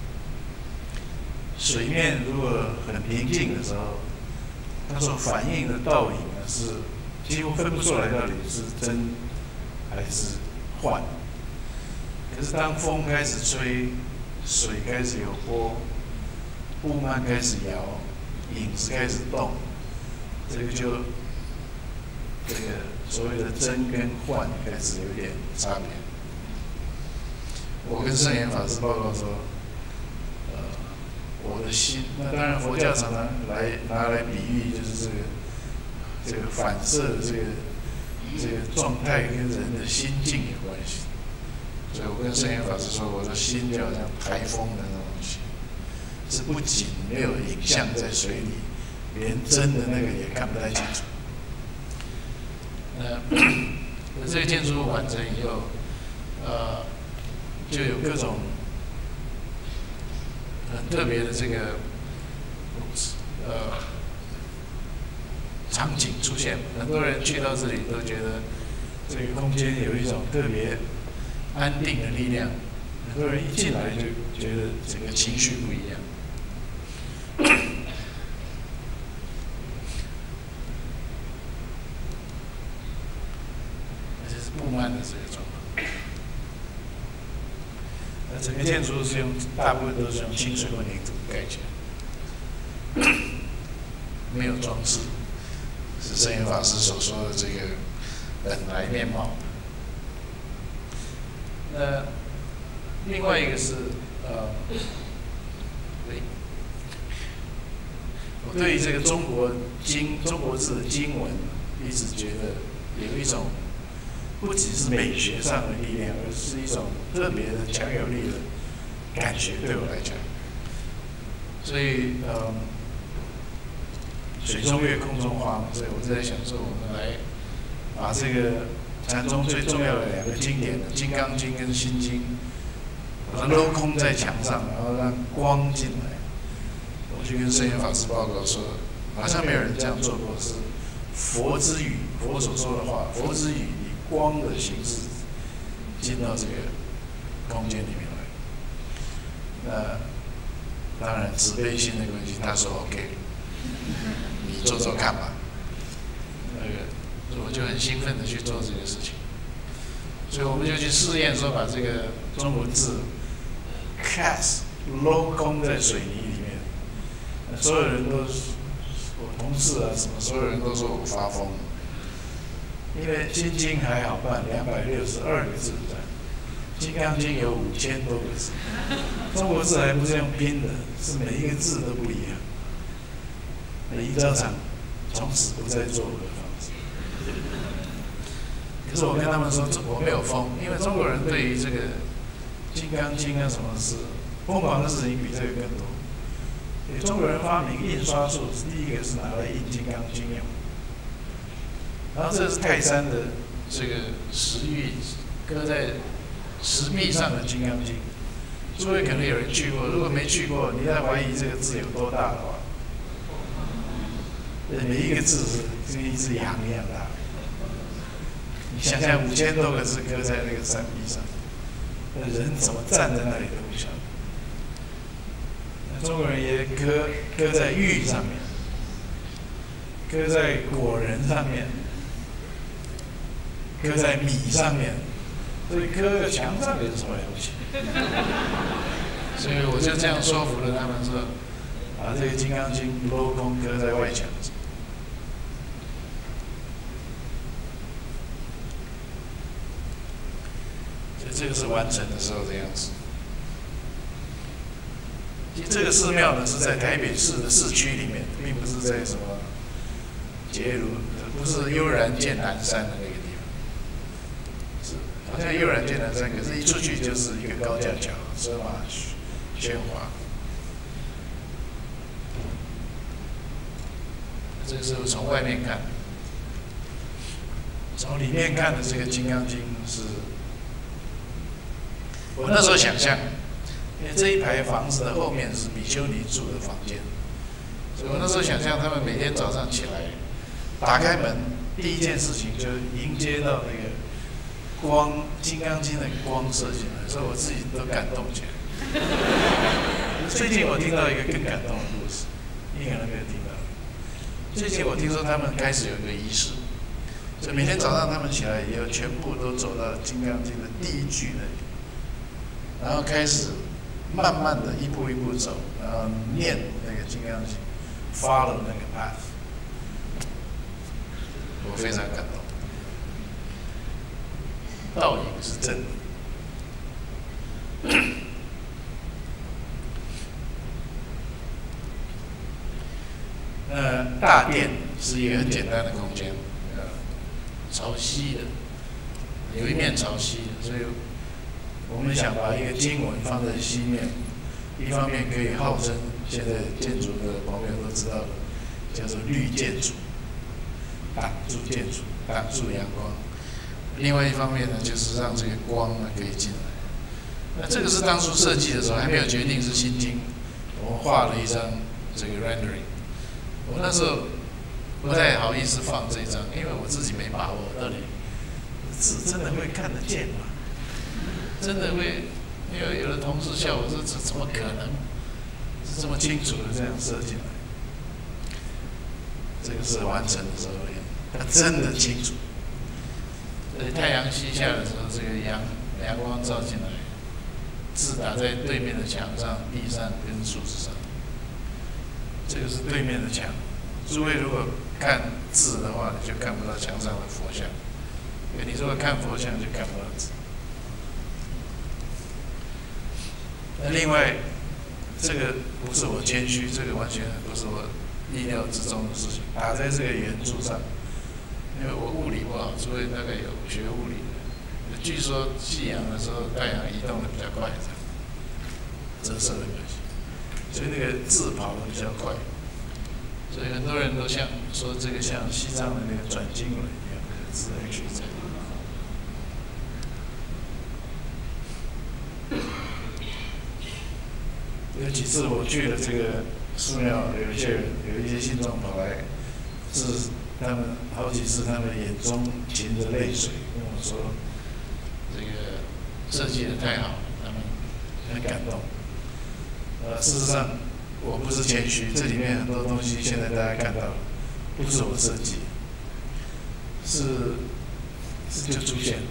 水面如果很平静的时候，它所反映的倒影呢是几乎分不出来到底是真还是幻。可是当风开始吹，水开始有波，布幔开始摇，影子开始动，这个就这个所谓的真跟幻开始有点差别。我跟圣严法师报告说，呃，我的心，那当然佛教常常来拿来比喻，就是这个这个反射的这个这个状态跟人的心境有关系。所以我跟圣严法师说，我的心就好像台风的那种心，是不仅没有影像在水里，连真的那个也看不太清楚。那这个建筑物完成以后，呃，就有各种很特别的这个呃场景出现。很多人去到这里都觉得这个空间有一种特别安定的力量， 很多人一进来就觉得整个情绪不一样。而且是布幔的这个状况。那整个建筑是用大部分都是用清水混凝土盖起来，没有装饰，是圣严法师所说的这个本来面貌。那另外一个是呃，对，我对于这个中国经中国字的经文，一直觉得有一种不只是美学上的力量，而是一种特别的强有力的感觉，对我来讲。所以呃，水中月，空中花嘛，所以我在想说，我们来把这个禅宗最重要的两个经典《金刚经》跟《心经》，把它镂空在墙上，然后让光进来。我就跟圣严法师报告说，好像没有人这样做过，是佛之语，佛所说的话，佛之语以光的形式进到这个空间里面来。那当然慈悲心的关系，他说 OK， 你做做看吧。那个。我就很兴奋的去做这个事情，所以我们就去试验说，把这个中文字 cast 镂空在水泥里面，所有人都，我同事啊什么，所有人都说我发疯，因为《心经》还好办，两百六十二个字的，《金刚经》有五千多个字，中国字还不是用拼的，是每一个字都不一样。那一照厂从此不再做我的方式。可是我跟他们说，我没有疯，因为中国人对于这个《金刚经》啊什么事疯狂的事情比这个更多。所以中国人发明印刷术，第一个是拿来印《金刚经》用。然后这是泰山的这个石玉搁在石壁上的《金刚经》，诸位可能有人去过，如果没去过，你在怀疑这个字有多大的话，每一个字是跟一只羊一样大。你想想五千多个字搁在那个山壁上，那人怎么站在那里都不晓得。那中国人也搁搁在玉上面，搁在果仁上面，搁在米上面，所以搁在墙上有什么了不起？所以我就这样说服了他们说，把这个《金刚经》镂空搁在外墙上。这个是完成的时候的样子。其实这个寺庙呢是在台北市的市区里面，并不是在什么捷如，不是悠然见南山的那个地方。是，好像悠然见南山，可是一出去就是一个高架桥，车马喧哗。这个是从外面看，从里面看的这个《金刚经》是。我那时候想象，因为这一排房子的后面是比丘尼住的房间，所以我那时候想象他们每天早上起来，打开门，第一件事情就迎接到那个光，《金刚经》的光射进来，所以我自己都感动起来。最近我听到一个更感动的故事，你可能没有听到。最近我听说他们开始有一个仪式，所以每天早上他们起来以后，全部都走到《金刚经》的第一句那里。然后开始慢慢的一步一步走，然后念那个《金刚经》 ，follow 那个 path， 我非常感动。倒影是真的。那大殿是一个很简单的空间，呃，朝西的，有一面朝西的，所以。我们想把一个经文放在西面，一方面可以号称现在建筑的朋友都知道的，叫做绿建筑，挡住建筑，挡住阳光；另外一方面呢，就是让这个光呢可以进来。那这个是当初设计的时候还没有决定是心经，我们画了一张这个 rendering。我那时候不太好意思放这张，因为我自己没把握到底字真的会看得见吗？真的会因为有的同事笑我说：“这怎么可能是这么清楚的这样射进来？”这个是完成的时候，它真的清楚。所以太阳西下的时候，这个阳阳光照进来，字打在对面的墙上、地上跟树枝上。这个是对面的墙。诸位如果看字的话，你就看不到墙上的佛像；因为你如果看佛像，就看不到字。那另外，这个不是我谦虚，这个完全不是我意料之中的事情。打在这个圆柱上，因为我物理不好，所以大概有学物理的。据说夕阳的时候，太阳移动的比较快，折射的关系，所以那个字跑得比较快。所以很多人都像说这个像西藏的那个转经轮一样，那个字来去在。有几次我去了这个寺庙，有一些人，有一些信众跑来，是他们好几次，他们眼中噙着泪水，跟我说，这个设计的太好了，他们很感动。呃，事实上，我不是谦虚，这里面很多东西现在大家看到了，不是我设计，是是就出现了。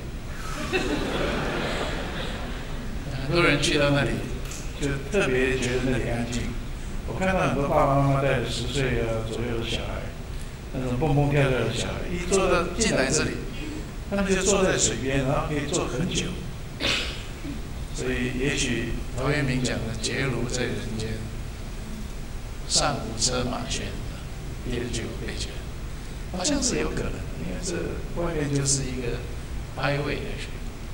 很多人去到那里。就特别觉得那里安静。我看到很多爸爸妈妈带着十岁啊左右的小孩，那种蹦蹦跳跳的小孩，一坐到进来这里，他们就坐在水边，然后可以坐很久。所以也许陶渊明讲的“结庐在人间，上无车马喧，夜久悲秋”，好像是有可能，因为这外面就是一个哀慰的水。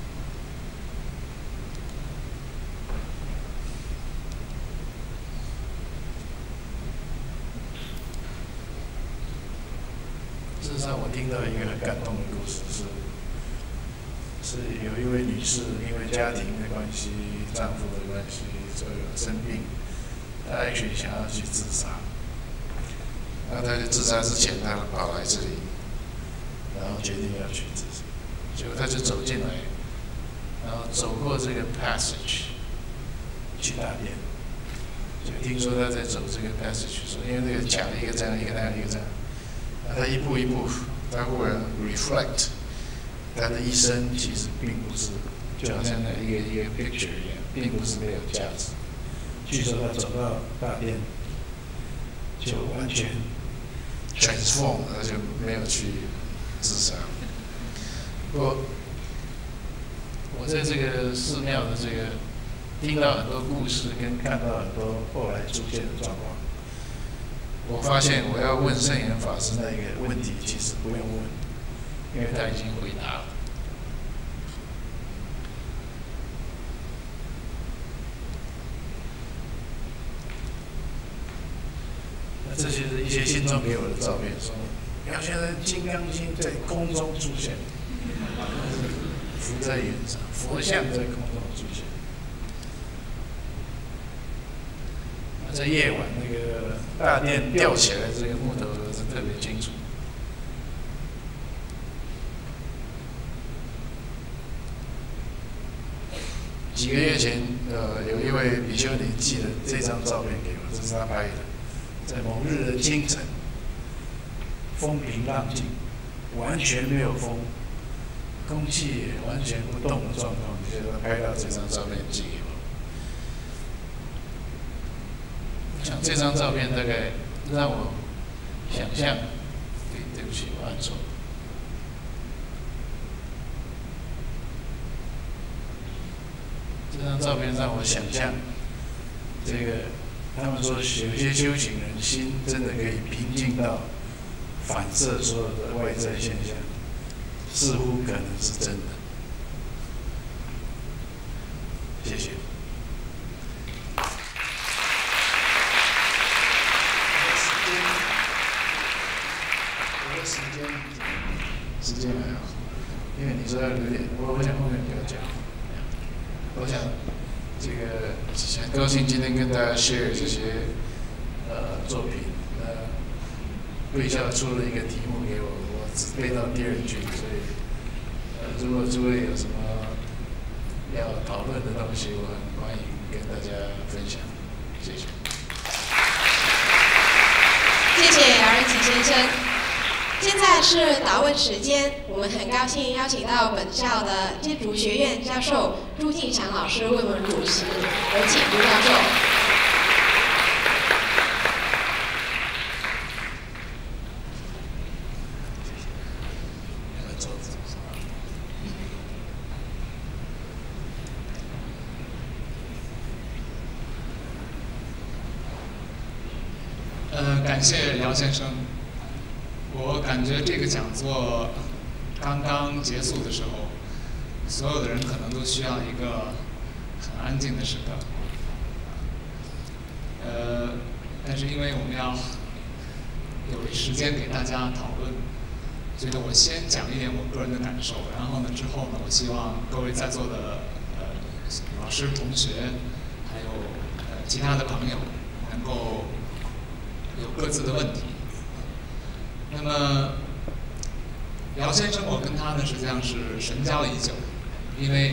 事实上，我听到一个很感动的故事，是是有一位女士因为家庭的关系、丈夫的关系，所以生病，她也许想要去自杀。那她在自杀之前，她跑来这里，然后决定要去自杀。结果她就走进来，然后走过这个 passage 去大便。就听说她在走这个 passage 的时候，因为那个墙一个这样，一个那样，一个这样。他一步一步，他忽然 reflect， 他的一生其实并不是，就好像那一个一个 picture 一样，并不是没有价值。据说他走到大殿，就完全 transform， 他就没有去自杀。不过，我在这个寺庙的这个听到很多故事，跟看到很多后来出现的状况。我发现我要问圣严法师那个问题，其实不用问，因为他已经回答了。那这些是一些信众给我的照片，说要现在《金刚经》在空中出现，浮在云上，佛像在空中出现。在夜晚，那个大殿吊起来，这个木头是特别清楚。几个月前，呃，有一位比丘尼寄了这张照片给我，这是他拍的，在某日的清晨，风平浪静，完全没有风，空气也完全不动的状况，所以他拍到这张照片寄给我。像这张照片大概让我想象，对，对不起，我按错。这张照片让我想象，这个他们说有些修行人心真的可以平静到反射所有的外在现象，似乎可能是真的。谢谢。时间，时间还好，因为你说要留点，我我想后面不要讲。我想这个很高兴今天跟大家 share 这些呃作品。呃，贵校出了一个题目给我，我只背到第二句，所以呃，如果诸位有什么要讨论的东西，我很欢迎跟大家分享。谢谢。 谢谢姚仁启先生。现在是答问时间，我们很高兴邀请到本校的建筑学院教授朱进祥老师为我们主持，有请朱教授。 呃，感谢姚先生。我感觉这个讲座刚刚结束的时候，所有的人可能都需要一个很安静的时刻。呃，但是因为我们要有时间给大家讨论，所以我先讲一点我个人的感受，然后呢之后呢，我希望各位在座的呃老师、同学，还有呃其他的朋友能够有各自的问题。那么，姚先生，我跟他呢实际上是神交已久，因为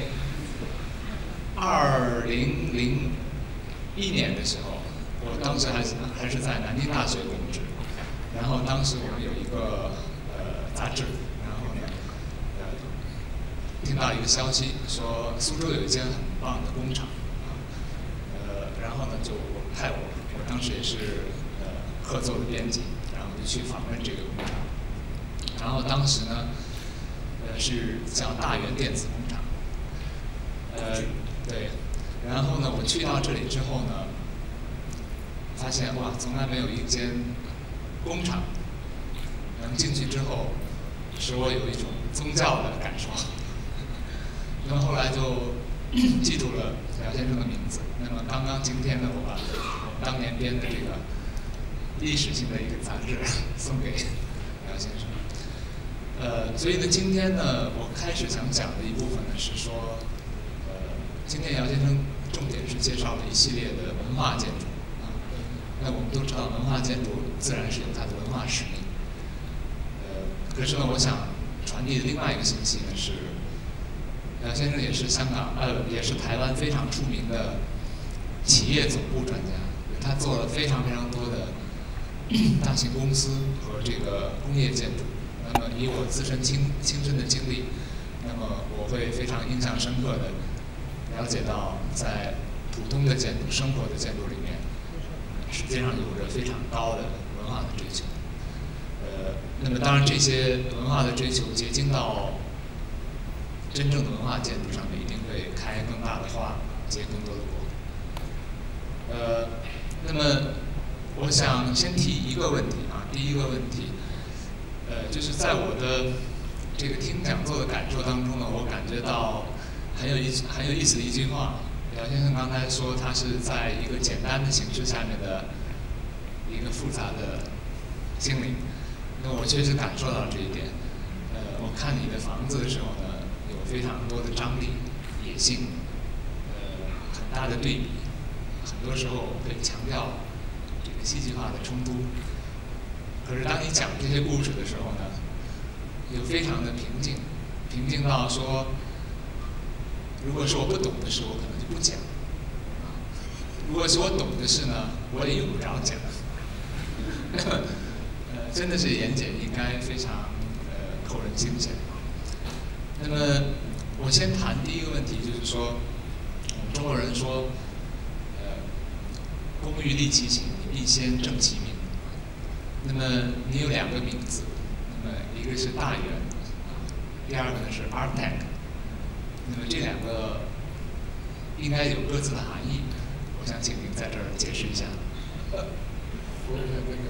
二零零一年的时候，我当时还是还是在南京大学供职，然后当时我们有一个呃杂志，然后呢，呃，听到一个消息说苏州有一间很棒的工厂，啊，呃，然后呢就派我，我当时也是呃客座的编辑。去访问这个工厂，然后当时呢，呃是叫大元电子工厂，呃对，然后呢我去到这里之后呢，发现哇，从来没有一间工厂能进去之后，使我有一种宗教的感受。那么后来就记住了姚先生的名字。那么刚刚今天呢，我把我们当年编的这个历史性的一个杂志送给姚先生。呃，所以呢，今天呢，我开始想讲的一部分呢是说，呃，今天姚先生重点是介绍了一系列的文化建筑啊。那我们都知道，文化建筑自然是有它的文化使命。呃，可是呢，我想传递的另外一个信息呢是，姚先生也是香港呃，也是台湾非常出名的企业总部专家，他做了非常非常多的大型公司和这个工业建筑。那么以我自身亲亲身的经历，那么我会非常印象深刻的了解到，在普通的建筑、生活的建筑里面，实际上有着非常高的文化的追求。呃，那么当然这些文化的追求结晶到真正的文化建筑上面，一定会开更大的花，结更多的果。呃，那么我想先提一个问题啊，第一个问题，呃，就是在我的这个听讲座的感受当中呢，我感觉到很有意很有意思的一句话。姚先生刚才说他是在一个简单的形式下面的一个复杂的心灵，那我确实感受到这一点。呃，我看你的房子的时候呢，有非常多的张力、野性，呃，很大的对比，很多时候会强调这个戏剧化的冲突。可是当你讲这些故事的时候呢，又非常的平静，平静到说，如果是我不懂的事，我可能就不讲；如果是我懂的事呢，我也用不着讲。那么，呃，真的是言简意赅，非常呃扣人心弦。那么，我先谈第一个问题，就是说，我们中国人说，呃，工欲利其行，必先正其名。那么你有两个名字，那么一个是大元，第二个呢是 Artec。那么这两个应该有各自的含义，我想请您在这儿解释一下。 我那个，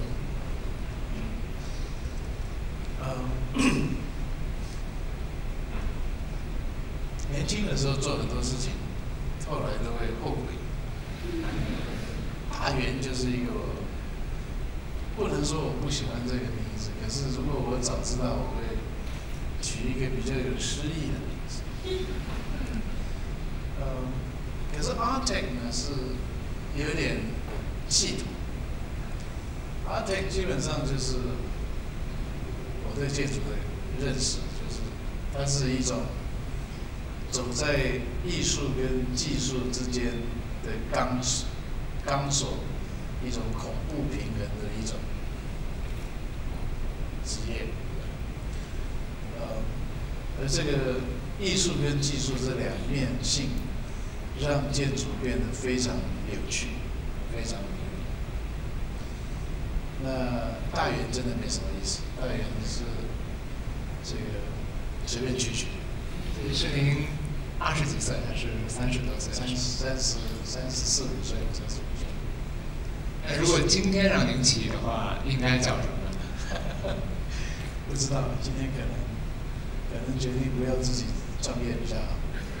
嗯，年轻的时候做很多事情，后来都会后悔。大元就是一个，不能说我不喜欢这个名字，可是如果我早知道，我会取一个比较有诗意的名字。嗯，可是 Artec 呢是有点系统。Artec 基本上就是我对建筑的认识，就是它是一种走在艺术跟技术之间的钢钢索，一种恐怖平衡的一种职业。呃，而这个艺术跟技术这两面性，让建筑变得非常有趣，非常有趣。那大园真的没什么意思，大园是这个随便取取。 是您二十几岁还是三十多岁？ 三三十三十四五岁，三十五岁。 那如果今天让您起的话，应该叫什么？ 不知道，今天可能可能决定不要自己创业比较好。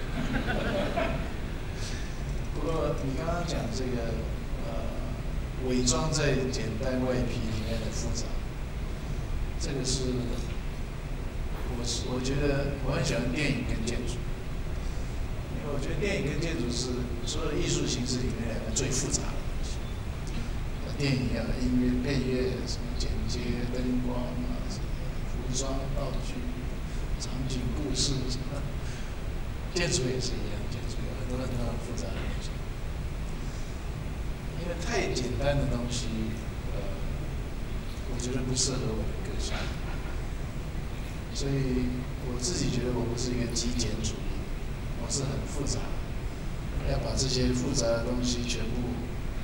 不过你刚刚讲这个呃，伪装在简单外皮里面的复杂，这个是我是我觉得我很喜欢电影跟建筑，因为我觉得电影跟建筑是所有艺术形式里面两个最复杂的东西。电影啊，音乐、配乐、什么剪接、灯光啊，什么服装、道具、场景、故事什么，建筑也是一样，建筑有很多很多很复杂的东西。因为太简单的东西，呃，我觉得不适合我的个性，所以我自己觉得我不是一个极简主义，我是很复杂，要把这些复杂的东西全部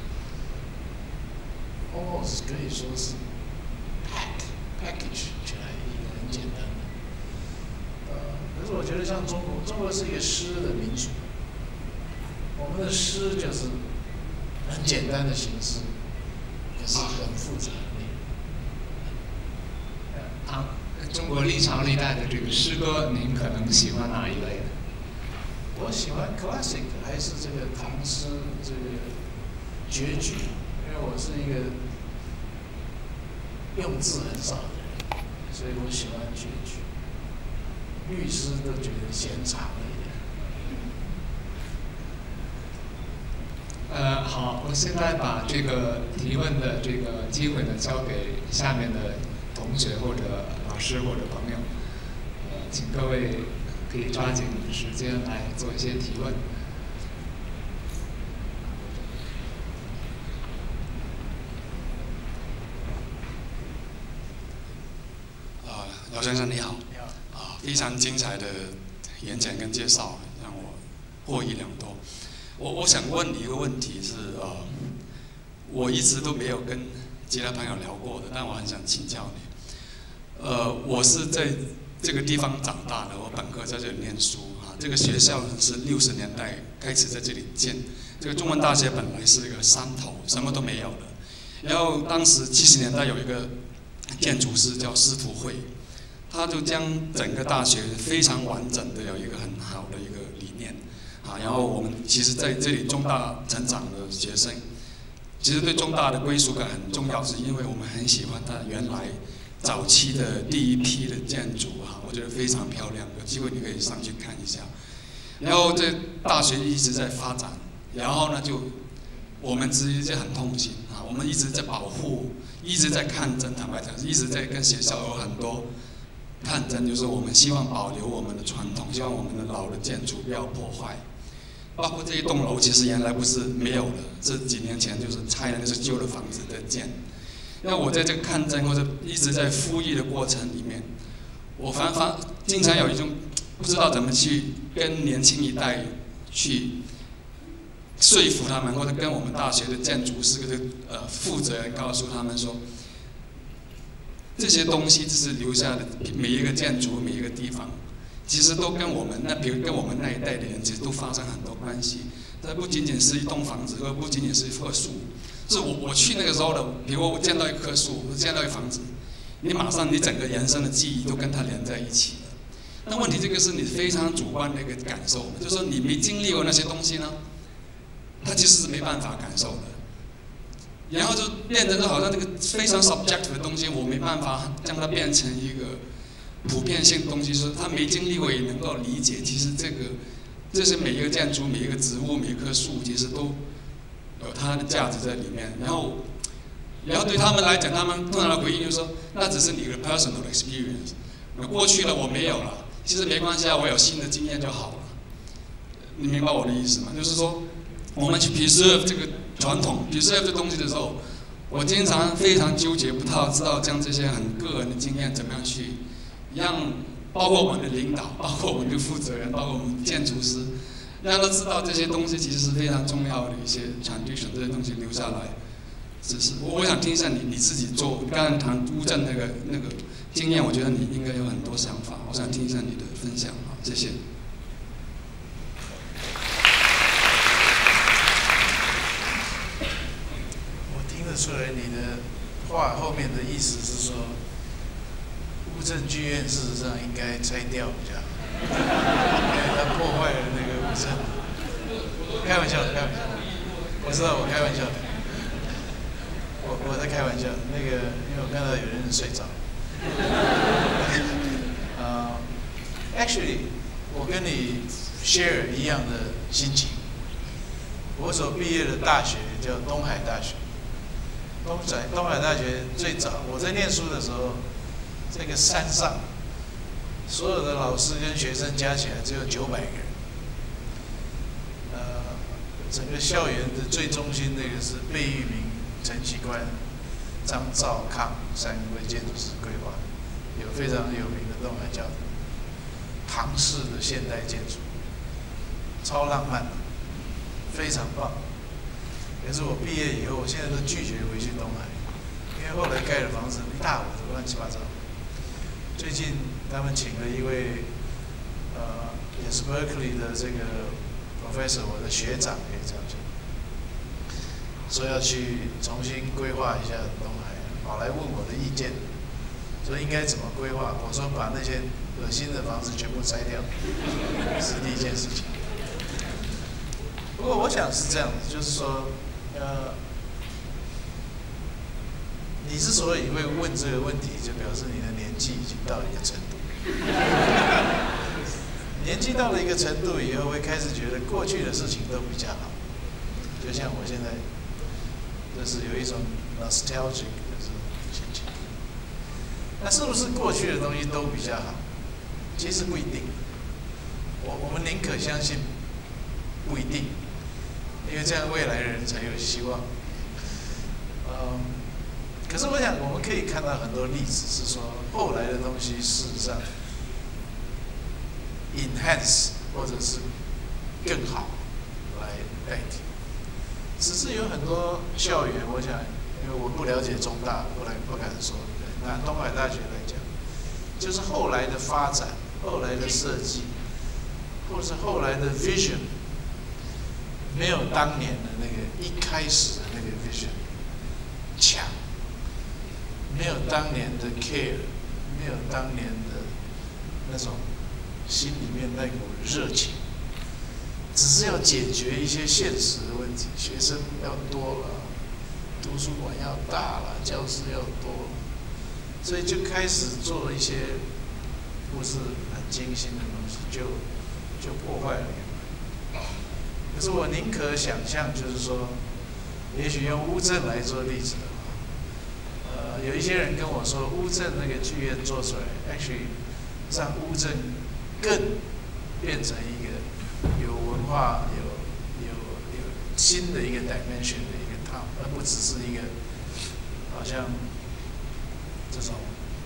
almost 可以说是 pack package 起来一个很简单的。呃，可是我觉得像中国，中国是一个诗的民族，我们的诗就是很简单的形式，可是很复杂的内容。 啊，中国历朝历代的这个诗歌，您可能喜欢哪一类的？ 我喜欢 classic 还是这个唐诗这个绝句，因为我是一个用字很少的人，所以我喜欢绝句。律诗都觉得嫌长了一点。 呃，好，我现在把这个提问的这个机会呢，交给下面的同学或者老师或者朋友。呃，请各位可以抓紧时间来做一些提问。 啊，姚先生你好。 你好。 啊，非常精彩的演讲跟介绍，让我获益良多。我我想问你一个问题是，呃，我一直都没有跟其他朋友聊过的，但我很想请教你。呃，我是在这个地方长大的，我本科在这里念书啊。这个学校是六十年代开始在这里建，这个中文大学本来是一个山头，什么都没有的。然后当时七十年代有一个建筑师叫司徒慧，他就将整个大学非常完整的有一个很好的一个理念。啊，然后我们其实在这里中大成长的学生，其实对中大的归属感很重要，是因为我们很喜欢它原来早期的第一批的建筑啊，我觉得非常漂亮，有机会你可以上去看一下。然后这大学一直在发展，然后呢就我们直接很痛心啊，我们一直在保护，一直在抗争，坦白讲，一直在跟学校有很多抗争，就是我们希望保留我们的传统，希望我们的老的建筑不要破坏。包括这一栋楼，其实原来不是没有的，这几年前就是拆了，那是旧的房子在建。那我在这个抗争或者一直在呼吁的过程里面，我反反经常有一种不知道怎么去跟年轻一代去说服他们，或者跟我们大学的建筑师的呃负责人告诉他们说，这些东西就是留下的每一个建筑每一个地方。其实都跟我们那，比如跟我们那一代的人，其实都发生很多关系。它不仅仅是一栋房子，或不仅仅是一棵树。是我我去那个时候的，比如我见到一棵树，我见到一个房子，你马上你整个人生的记忆都跟它连在一起了。那问题这个是你非常主观的一个感受，就是说你没经历过那些东西呢，它其实是没办法感受的。然后就变成好像这个非常 subjective 的东西，我没办法将它变成一个普遍性的东西，是他没经历过也能够理解。其实这个，这是每一个建筑、每一个植物、每一棵树，其实都有它的价值在里面。然后，然后对他们来讲，他们通常的回应就是说，那只是你的 personal experience。过去了我没有了，其实没关系啊，我有新的经验就好了。 你明白我的意思吗？就是说，我们去 preserve 这个传统 ，preserve 这东西的时候，我经常非常纠结，不太知道将这些很个人的经验怎么样去让，包括我们的领导，包括我们的负责人，包括我们建筑师，让他知道这些东西其实是非常重要的一些 tradition， 这些东西留下来。只是我我想听一下你你自己做，刚才谈乌镇那个那个经验，我觉得你应该有很多想法，我想听一下你的分享啊，谢谢。 我听得出来你的话后面的意思是说，乌镇剧院事实上应该拆掉比较好，因为它破坏了那个乌镇。开玩笑的，开玩笑的，我知道我开玩笑的。我我在开玩笑，那个因为我看到有人睡着。呃 ，actually， 我跟你 share 一样的心情。我所毕业的大学叫东海大学。东海东海大学最早我在念书的时候，这个山上所有的老师跟学生加起来只有九百个人。呃，整个校园的最中心那个是贝聿铭、陈其宽、张兆康三位建筑师规划，有非常有名的东海教堂，唐式的现代建筑，超浪漫的，非常棒。可是我毕业以后，我现在都拒绝回去东海，因为后来盖的房子一大伙的乱七八糟。最近他们请了一位，呃，也是 Berkeley 的这个 professor， 我的学长可以这样讲。说要去重新规划一下东海，跑来问我的意见，说应该怎么规划。我说把那些恶心的房子全部拆掉，是第一件事情。不过我想是这样子，就是说，呃，你之所以会问这个问题，就表示你的年纪已经到一个程度。年纪到了一个程度以后，会开始觉得过去的事情都比较好，就像我现在。就是有一种 nostalgic 的这种心情。那是不是过去的东西都比较好？其实不一定。我我们宁可相信不一定，因为这样未来的人才有希望。嗯，可是我想我们可以看到很多例子，是说后来的东西事实上 enhance 或者是更好来代替。只是有很多校园，我想，因为我不了解中大，不来不敢说。拿东海大学来讲，就是后来的发展、后来的设计，或是后来的 vision， 没有当年的那个一开始的那个 vision 强，没有当年的 care， 没有当年的那种心里面那股热情。只是要解决一些现实的问题，学生要多了，图书馆要大了，教室要多，所以就开始做一些不是很精心的东西，就就破坏了原来。可是我宁可想象，就是说，也许用乌镇来做例子的话，呃，有一些人跟我说，乌镇那个剧院做出来 ，actually 让乌镇更变成一个。有文化，有有有新的一个 dimension 的一个 town， 而不只是一个好像这种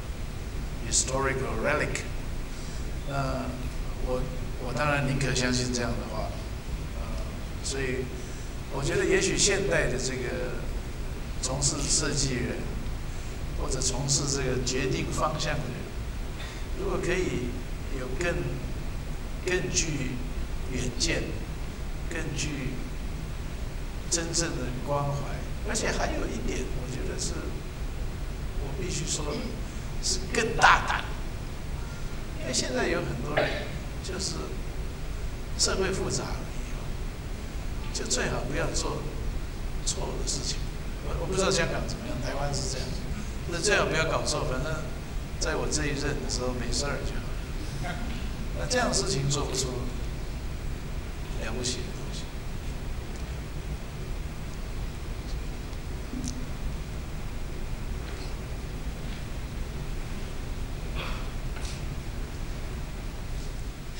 historical relic。那我我当然宁可相信这样的话，呃，所以我觉得也许现代的这个从事设计人或者从事这个决定方向的人，如果可以有更更具远见，更具真正的关怀，而且还有一点，我觉得是我必须说的，是更大胆。因为现在有很多人就是社会复杂了以后，就最好不要做错的事情。我我不知道香港怎么样，台湾是这样，那最好不要搞错，反正在我这一任的时候没事儿就好。那这样的事情做不出了不起的东西。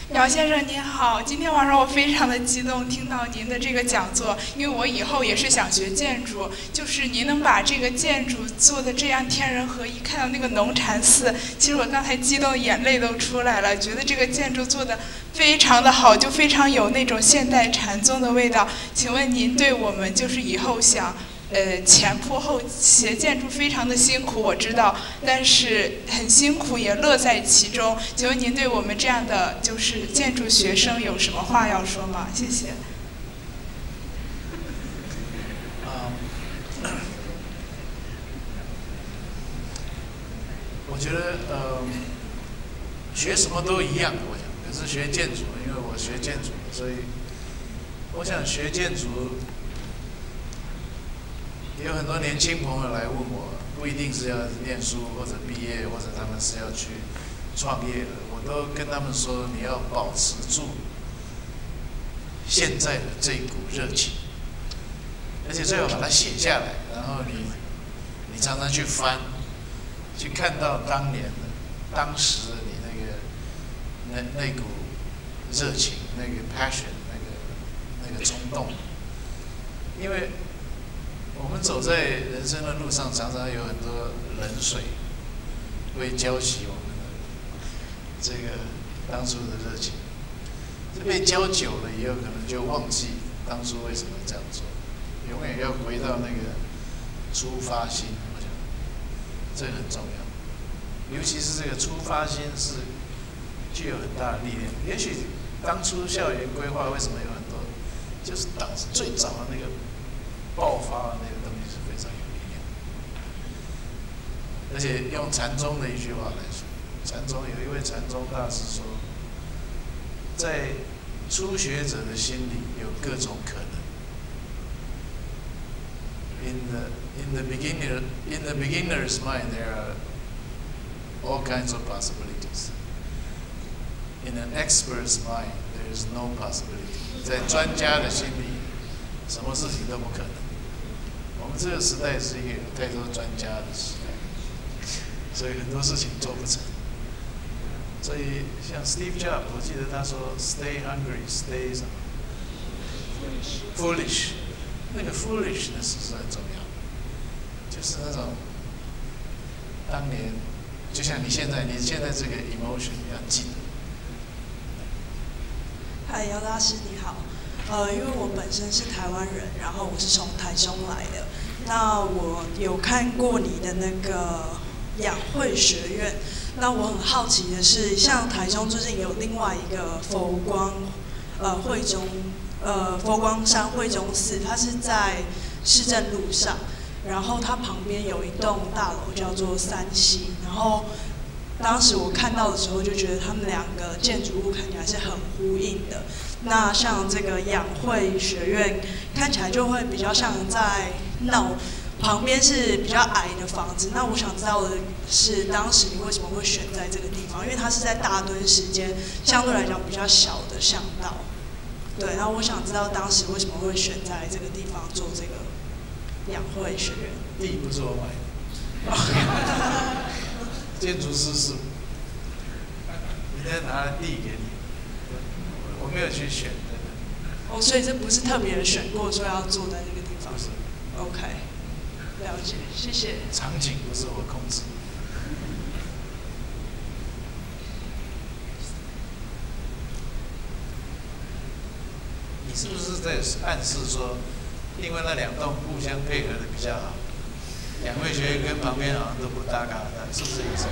姚先生您好，今天晚上我非常的激动，听到您的这个讲座，因为我以后也是想学建筑，就是您能把这个建筑做的这样天人合一，看到那个农禅寺，其实我刚才激动眼泪都出来了，觉得这个建筑做的非常的好，就非常有那种现代禅宗的味道。请问您对我们就是以后想呃，前仆后学建筑非常的辛苦，我知道，但是很辛苦也乐在其中。请问您对我们这样的就是建筑学生有什么话要说吗？谢谢。 啊，我觉得呃，学什么都一样，我想，可是学建筑，因为我学建筑，所以我想学建筑。有很多年轻朋友来问我，不一定是要念书或者毕业，或者他们是要去创业的，我都跟他们说，你要保持住现在的这股热情，而且最好把它写下来，然后你你常常去翻，去看到当年的、当时的你那个那那股热情、那个 passion、那个那个冲动，因为。我们走在人生的路上，常常有很多冷水会浇熄我们的这个当初的热情。这被浇久了，也有可能就忘记当初为什么这样做。永远要回到那个出发心，我想这个很重要。尤其是这个出发心是具有很大的力量。也许当初校园规划为什么有很多，就是当时最早的那个。爆发的那个东西是非常有力量，而且用禅宗的一句话来说，禅宗有一位禅宗大师说，在初学者的心里有各种可能。In the in the beginner in the beginner's mind there are all kinds of possibilities. In an expert's mind there is no possibility. 在专家的心里，什么事情都不可能。我们这个时代是一个有太多专家的时代，所以很多事情做不成。所以像 Steve Jobs， 我记得他说 "Stay hungry, stay 什么 foolish"， 那个 foolishness 是很重要的，就是那种当年，就像你现在，你现在这个 emotion 你要记得。 嗨，姚大师你好。呃，因为我本身是台湾人，然后我是从台中来的。那我有看过你的那个养会学院，那我很好奇的是，像台中最近有另外一个佛光，呃，慧中，呃，佛光山慧中寺，它是在市政路上，然后它旁边有一栋大楼叫做三溪，然后当时我看到的时候就觉得他们两个建筑物看起来是很呼应的。那像这个养会学院看起来就会比较像在闹，旁边是比较矮的房子。那我想知道的是，当时你为什么会选在这个地方？因为它是在大墩时间相对来讲比较小的巷道。对，然后我想知道当时为什么会选在这个地方做这个养会学院。 地不是我买的，建筑师是人家拿了地给你。我没有去选的。 哦，所以这不是特别选过说要坐在这个地方。 不是。 OK， 了解，谢谢。 场景不是我控制。你是不是在暗示说，因为那两栋互相配合的比较好？两位学院跟旁边好像都不搭嘎的，是不是意思？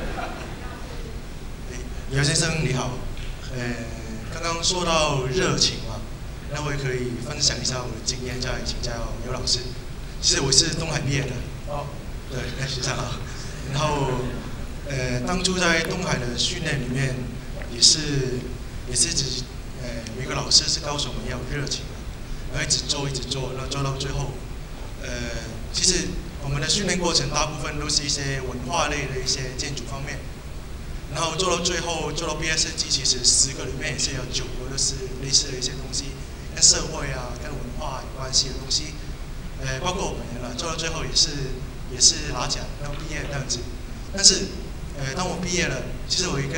姚先生你好，呃。刚刚说到热情嘛，那我也可以分享一下我的经验，再请教尤老师。其实我是东海毕业的，哦，对，在学校啊。然后，呃，当初在东海的训练里面，也是也是只，呃，每个老师是告诉我们要有热情，然后一直做一直做，然后做到最后，呃，其实我们的训练过程大部分都是一些文化类的一些建筑方面。然后做到最后，做到毕业设计，其实十个里面也是有九个都是类似的一些东西，跟社会啊、跟文化有关系的东西。呃，包括我本人了，做到最后也是也是拿奖，然后毕业这样子。但是，呃，当我毕业了，其实我也跟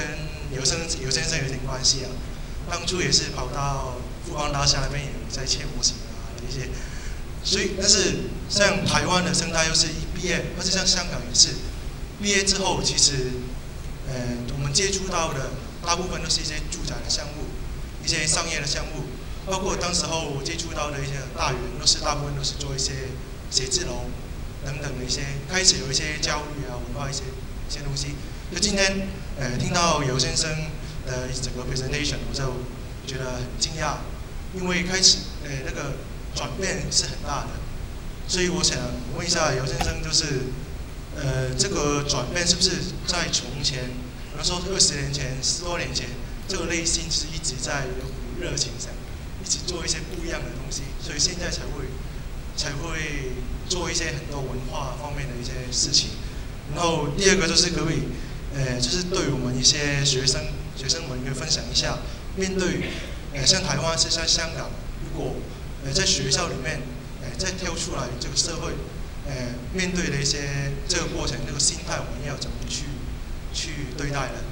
有先有先生有点关系啊。当初也是跑到富邦大厦那边也在切模型啊一些，所以但是像台湾的生态又是一毕业，而且像香港也是毕业之后，其实呃我们接触到的大部分都是一些住宅的项目，一些商业的项目，包括当时候我接触到的一些大园，都是大部分都是做一些写字楼等等的一些，开始有一些教育啊文化一些一些东西。就今天呃听到尤先生的整个 presentation， 我就觉得很惊讶，因为开始呃那个转变是很大的，所以我想问一下尤先生，就是呃这个转变是不是在从前，比如说二十年前、十多年前，这个内心是一直在有股热情上，一直做一些不一样的东西，所以现在才会才会做一些很多文化方面的一些事情。然后第二个就是可以。呃，就是对我们一些学生学生们可以分享一下，面对呃像台湾是在香港，如果呃在学校里面呃再跳出来这个社会，呃面对的一些这个过程，这个心态我们要怎么去去对待呢？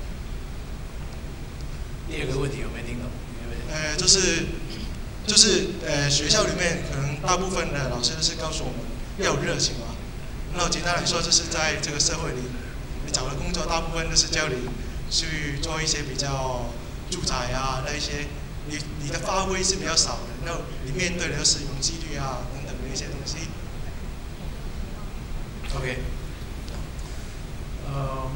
第二个问题我没听懂。 呃，就是就是呃学校里面可能大部分的老师都是告诉我们要有热情嘛，那简单来说就是在这个社会里。你找的工作大部分都是教你去做一些比较住宅啊那一些，你你的发挥是比较少的，那你面对的都是容积率啊等等的一些东西。 OK， 呃，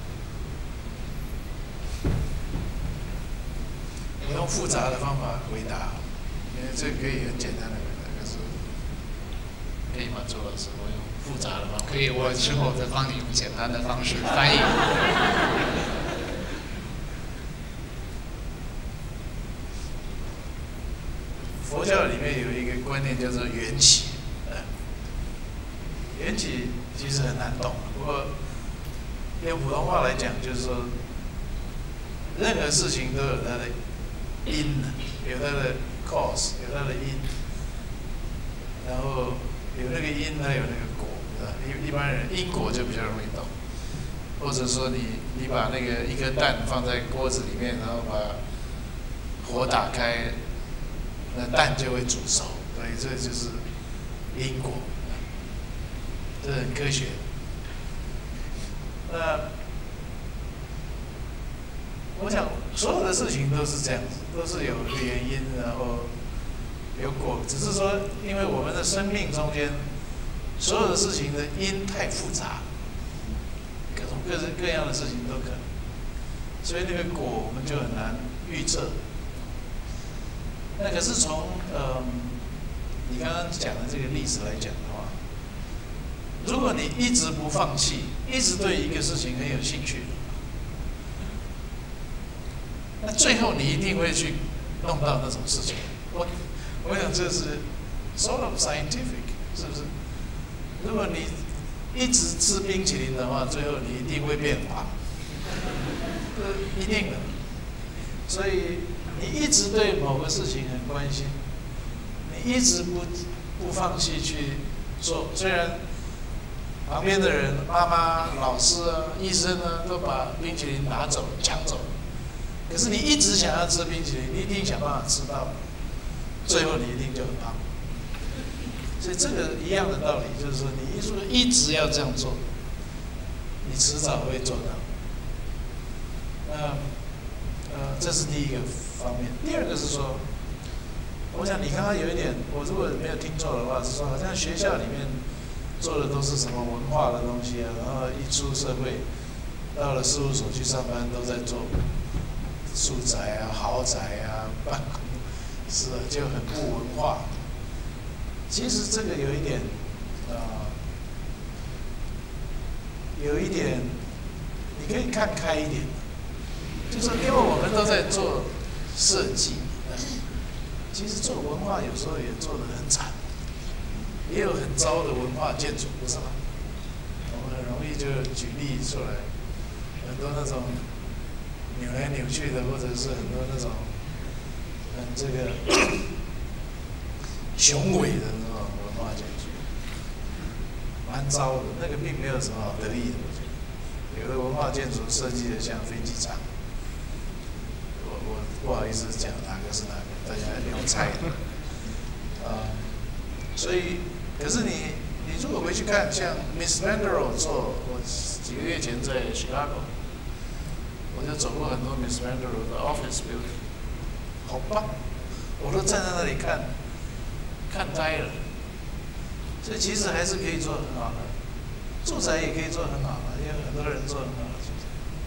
我用复杂的方法回答，因为这可以很简单的回答，可是可以吗？周老师，我用复杂的方法。 可以，我之后再帮你用简单的方式翻译。 佛教里面有一个观念叫做缘起，呃，缘起其实很难懂，不过用普通话来讲，就是说，任何事情都有它的因，有它的 cause， 有它的因，然后有那个因，它有那个果，一一般人因果就比较容易懂，或者说你你把那个一颗蛋放在锅子里面，然后把火打开。那蛋就会煮熟，所以这就是因果，这很科学。那我想所有的事情都是这样子，都是有一个原因，然后有果，只是说因为我们的生命中间所有的事情的因太复杂，各种各式各样的事情都可能，所以那个果我们就很难预测。那可是从呃你刚刚讲的这个例子来讲的话，如果你一直不放弃，一直对一个事情很有兴趣，那最后你一定会去弄到那种事情。我我想这是 sort of scientific， 是不是？如果你一直吃冰淇淋的话，最后你一定会变胖，这一定的。所以你一直对某个事情很关心，你一直不不放弃去做，虽然旁边的人、妈妈、老师啊、医生啊都把冰淇淋拿走、抢走，可是你一直想要吃冰淇淋，你一定想办法吃到，最后你一定就很胖。所以这个一样的道理，就是说你如果一直要这样做，你迟早会做到。那呃，这是第一个方面。第二个是说，我想你刚刚有一点，我如果没有听错的话，是说好像学校里面做的都是什么文化的东西啊，然后一出社会，到了事务所去上班，都在做住宅啊、豪宅啊、办公室啊，就很不文化。其实这个有一点，呃，有一点，你可以看开一点。就是因为我们都在做设计，其实做文化有时候也做得很惨，也有很糟的文化建筑，不是吗？我们很容易就举例出来，很多那种扭来扭去的，或者是很多那种很这个雄伟的那种文化建筑，蛮糟的。那个并没有什么好得意的，我觉得。有的文化建筑设计的像飞机场。 我不好意思讲哪个是哪个，大家用猜的。啊，所以，可是你你如果回去看，像 Miss Vanderrohe 做，我几个月前在 Chicago， 我就走过很多 Miss Vanderrohe 的 office building， 好棒，我都站在那里看，看呆了。所以其实还是可以做很好的，住宅也可以做很好的，因为很多人做很好的住宅。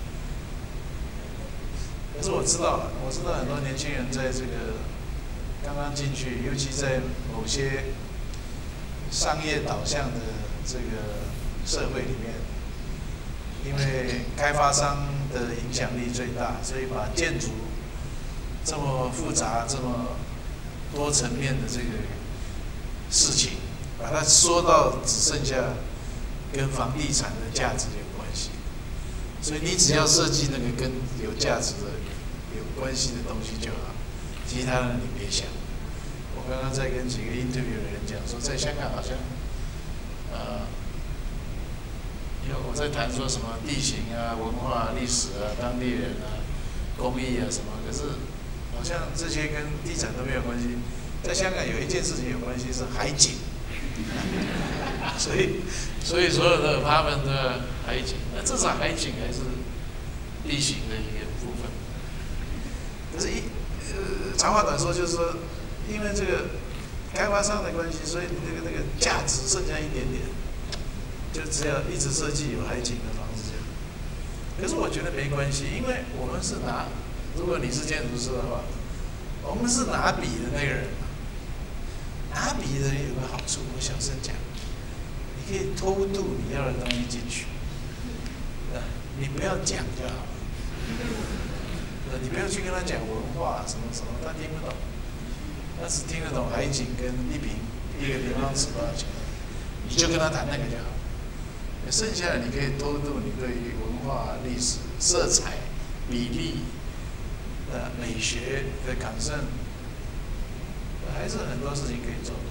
可是我知道了，我知道很多年轻人在这个刚刚进去，尤其在某些商业导向的这个社会里面，因为开发商的影响力最大，所以把建筑这么复杂、这么多层面的这个事情，把它缩到只剩下跟房地产的价值有关系。所以你只要设计那个跟有价值的、有关系的东西就好，其他的你别想。我刚刚在跟几个 interview 的人讲说，在香港好像，呃，因为我在谈说什么地形啊、文化、历史啊、当地人啊、工艺啊什么，可是好像这些跟地产都没有关系。在香港有一件事情有关系是海景，所以所以所有的他们的海景，那至少海景还是地形的一个部分。可是一呃长话短说，就是说，因为这个开发商的关系，所以你那个那个价值剩下一点点，就只要一直设计有海景的房子就好。可是我觉得没关系，因为我们是拿，如果你是建筑师的话，我们是拿笔的那个人。拿笔的人有个好处，我小声讲，你可以偷渡你要的东西进去，你不要讲就好了，你不要去跟他讲文化什么什么，他听不懂，他只听得懂海景跟一平一个平方尺多少钱，你就跟他谈那个就好。剩下的你可以偷渡你对于文化、历史、色彩、比例、呃美学的concern。还是很多事情可以做。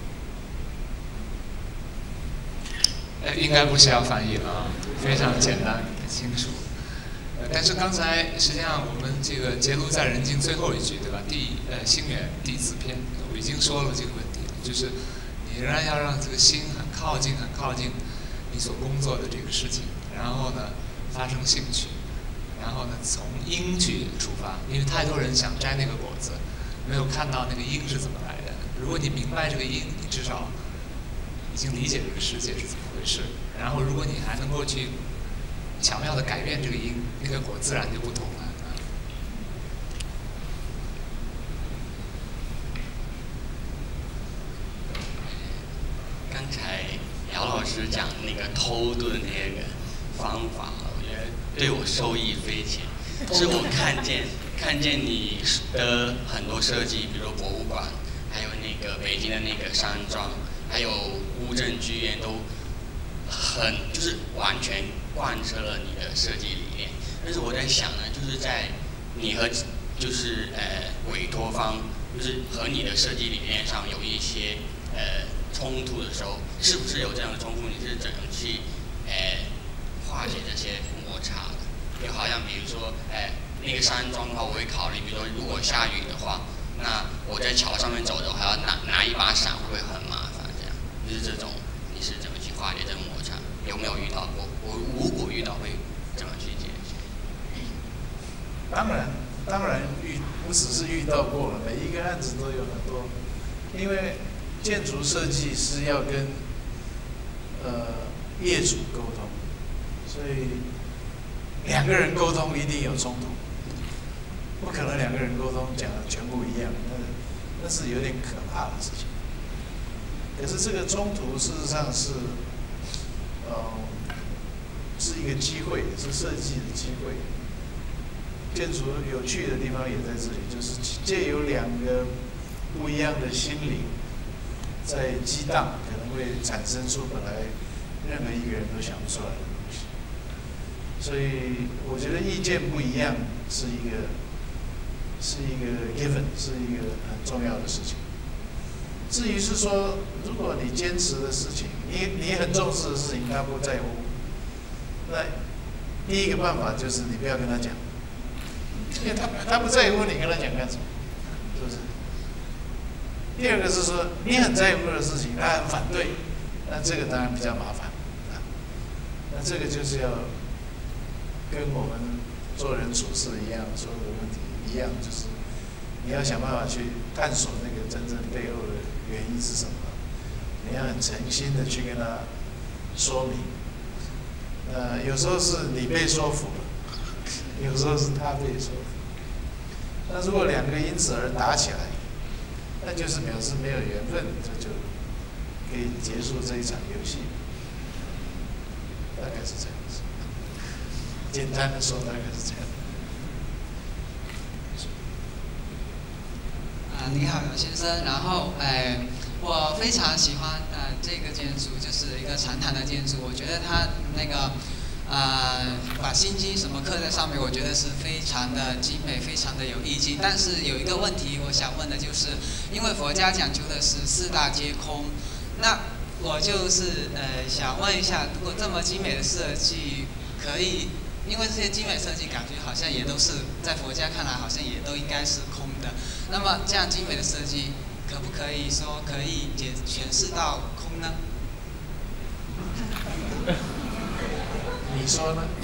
呃，应该不需要翻译了啊，非常简单清楚。呃，但是刚才实际上我们这个结庐在人境最后一句，对吧？第呃心远第四篇，我已经说了这个问题了，就是你仍然要让这个心很靠近、很靠近你所工作的这个事情，然后呢发生兴趣，然后呢从因去出发，因为太多人想摘那个果子。没有看到那个因是怎么来的。如果你明白这个因，你至少已经理解这个世界是怎么回事。然后，如果你还能够去巧妙地改变这个因，那个果自然就不同了。 刚才姚老师讲那个偷渡的那个方法，我觉得对我受益匪浅。是我看见。看见你的很多设计，比如博物馆，还有那个北京的那个山庄，还有乌镇剧院，都很就是完全贯彻了你的设计理念。但是我在想呢，就是在你和就是呃委托方，就是和你的设计理念上有一些呃冲突的时候，是不是有这样的冲突？你是怎样去呃化解这些摩擦的？就好像比如说呃。那个山庄的话，我会考虑，比如说如果下雨的话，那我在桥上面走的话，还要拿拿一把伞，会很麻烦。这样，就是这种，你是怎么去化解这个摩擦？有没有遇到过？我如果遇到，会怎么去解决？ 当然，当然遇不只是遇到过了，每一个案子都有很多，因为建筑设计是要跟呃业主沟通，所以。两个人沟通一定有冲突，不可能两个人沟通讲的全部一样，那那是有点可怕的事情。可是这个冲突事实上是，呃，是一个机会，是设计的机会。建筑有趣的地方也在这里，就是借由两个不一样的心灵在激荡，可能会产生出本来任何一个人都想不出来的东西。所以我觉得意见不一样是一个是一个 given， 是一个很重要的事情。至于是说，如果你坚持的事情，你你很重视的事情，他不在乎，那第一个办法就是你不要跟他讲， 因为他他不在乎你跟他讲干什么，是不是？第二个是说你很在乎的事情，他很反对，那这个当然比较麻烦啊。那这个就是要跟我们做人处事一样，所有的问题一样，就是你要想办法去探索那个真正背后的原因是什么，你要很诚心的去跟他说明。呃，有时候是你被说服了，有时候是他被说服。那如果两个因此而打起来，那就是表示没有缘分，这就可以结束这一场游戏。大概是这样子。简单的说，大概是这样。 啊，你好，刘先生。然后，哎，我非常喜欢呃这个建筑，就是一个长谈的建筑。我觉得它那个呃把心经什么刻在上面，我觉得是非常的精美，非常的有意境。但是有一个问题，我想问的就是，因为佛家讲究的是四大皆空，那我就是呃想问一下，如果这么精美的设计，可以？因为这些精美设计感觉好像也都是在佛家看来好像也都应该是空的。那么这样精美的设计，可不可以说可以解诠释到空呢？ 你说呢？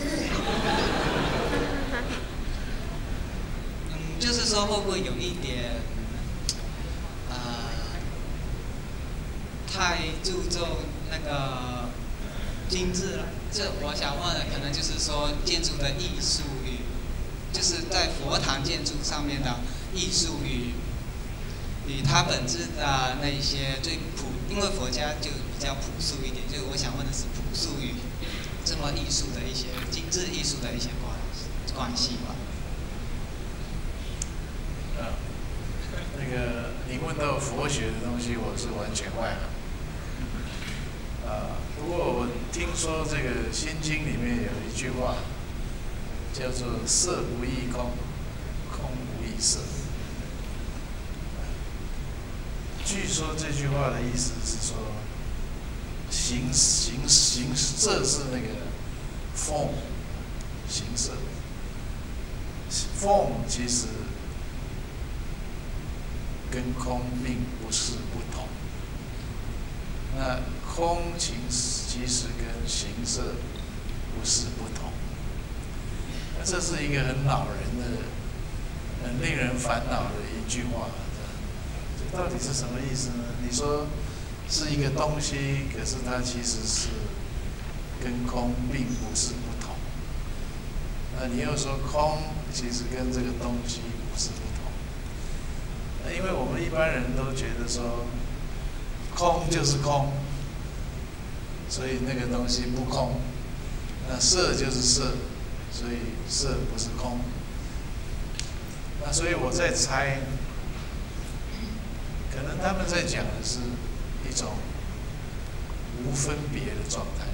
嗯，就是说会不会有一点呃太注重那个精致了？这我想问的可能就是说建筑的艺术与，就是在佛堂建筑上面的艺术与与它本质的那一些最朴，因为佛家就比较朴素一点，就我想问的是朴素与这么艺术的一些精致艺术的一些关关系吧。 啊，那个你问到佛学的东西，我是完全外行。啊，不过我听说这个《心经》里面有一句话，叫做“色不异空，空不异色”。据说这句话的意思是说，形形形色是那个 form 形色 ，form 其实跟空并不是不同。那空其其实跟形色不是不同。那这是一个很恼人的、很令人烦恼的一句话。这到底是什么意思呢？你说是一个东西，可是它其实是跟空并不是不同。那你又说空其实跟这个东西不是不同。那因为我们一般人都觉得说，空就是空，所以那个东西不空。那色就是色，所以色不是空。那所以我在猜，可能他们在讲的是一种无分别的状态，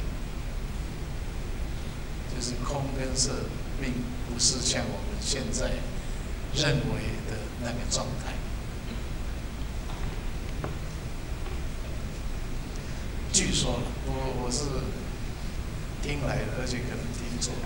就是空跟色并不是像我们现在认为的那个状态。据说了，我我是听来的，而且可能听错。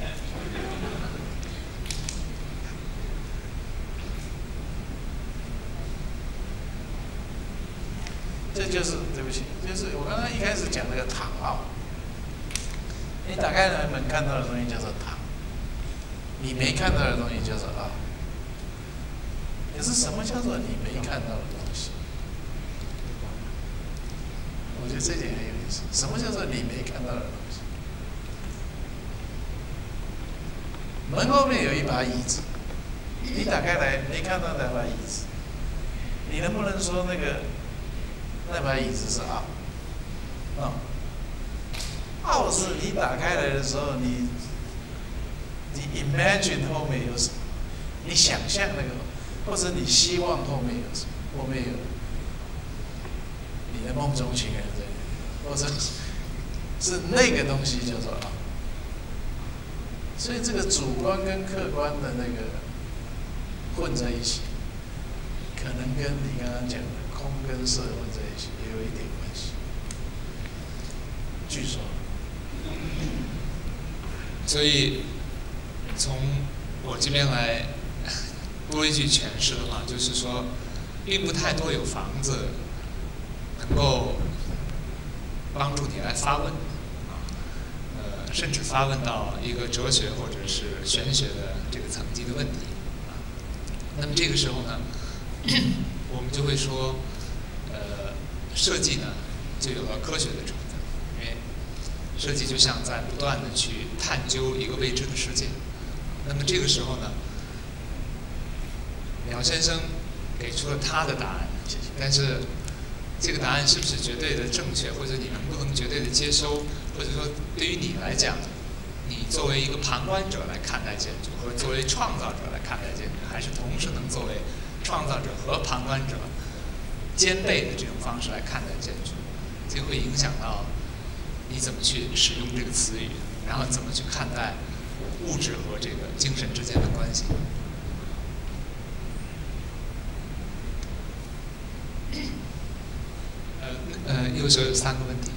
这就是对不起，就是我刚刚一开始讲那个堂啊，你打开来门看到的东西叫做堂，你没看到的东西叫做啊。可是什么叫做你没看到的东西？我觉得这点很有意思。什么叫做你没看到的东西？门后面有一把椅子，你打开来没看到那把椅子，你能不能说那个那把椅子是啊？啊，奥是你打开来的时候，你你 imagine 后面有什么？你想象那个，或者你希望后面有什么？后面有你的梦中情人在那里，或者是那个东西叫做啊。所以这个主观跟客观的那个混在一起，可能跟你刚刚讲的空跟色混在一起也有一点关系。据说。 所以从我这边来多一句诠释的话，就是说，并不太多有房子能够帮助你来发问，啊，呃，甚至发问到一个哲学或者是玄学的这个层级的问题，啊，那么这个时候呢，我们就会说，呃，设计呢就有了科学的成分，因为设计就像在不断的去探究一个未知的世界。那么这个时候呢，苗先生给出了他的答案，但是这个答案是不是绝对的正确，或者你能不能绝对的接收，或者说对于你来讲，你作为一个旁观者来看待建筑，和作为创造者来看待建筑，还是同时能作为创造者和旁观者兼备的这种方式来看待建筑，这会影响到你怎么去使用这个词语，然后怎么去看待物质和这个精神之间的关系。呃呃，又是三个问题。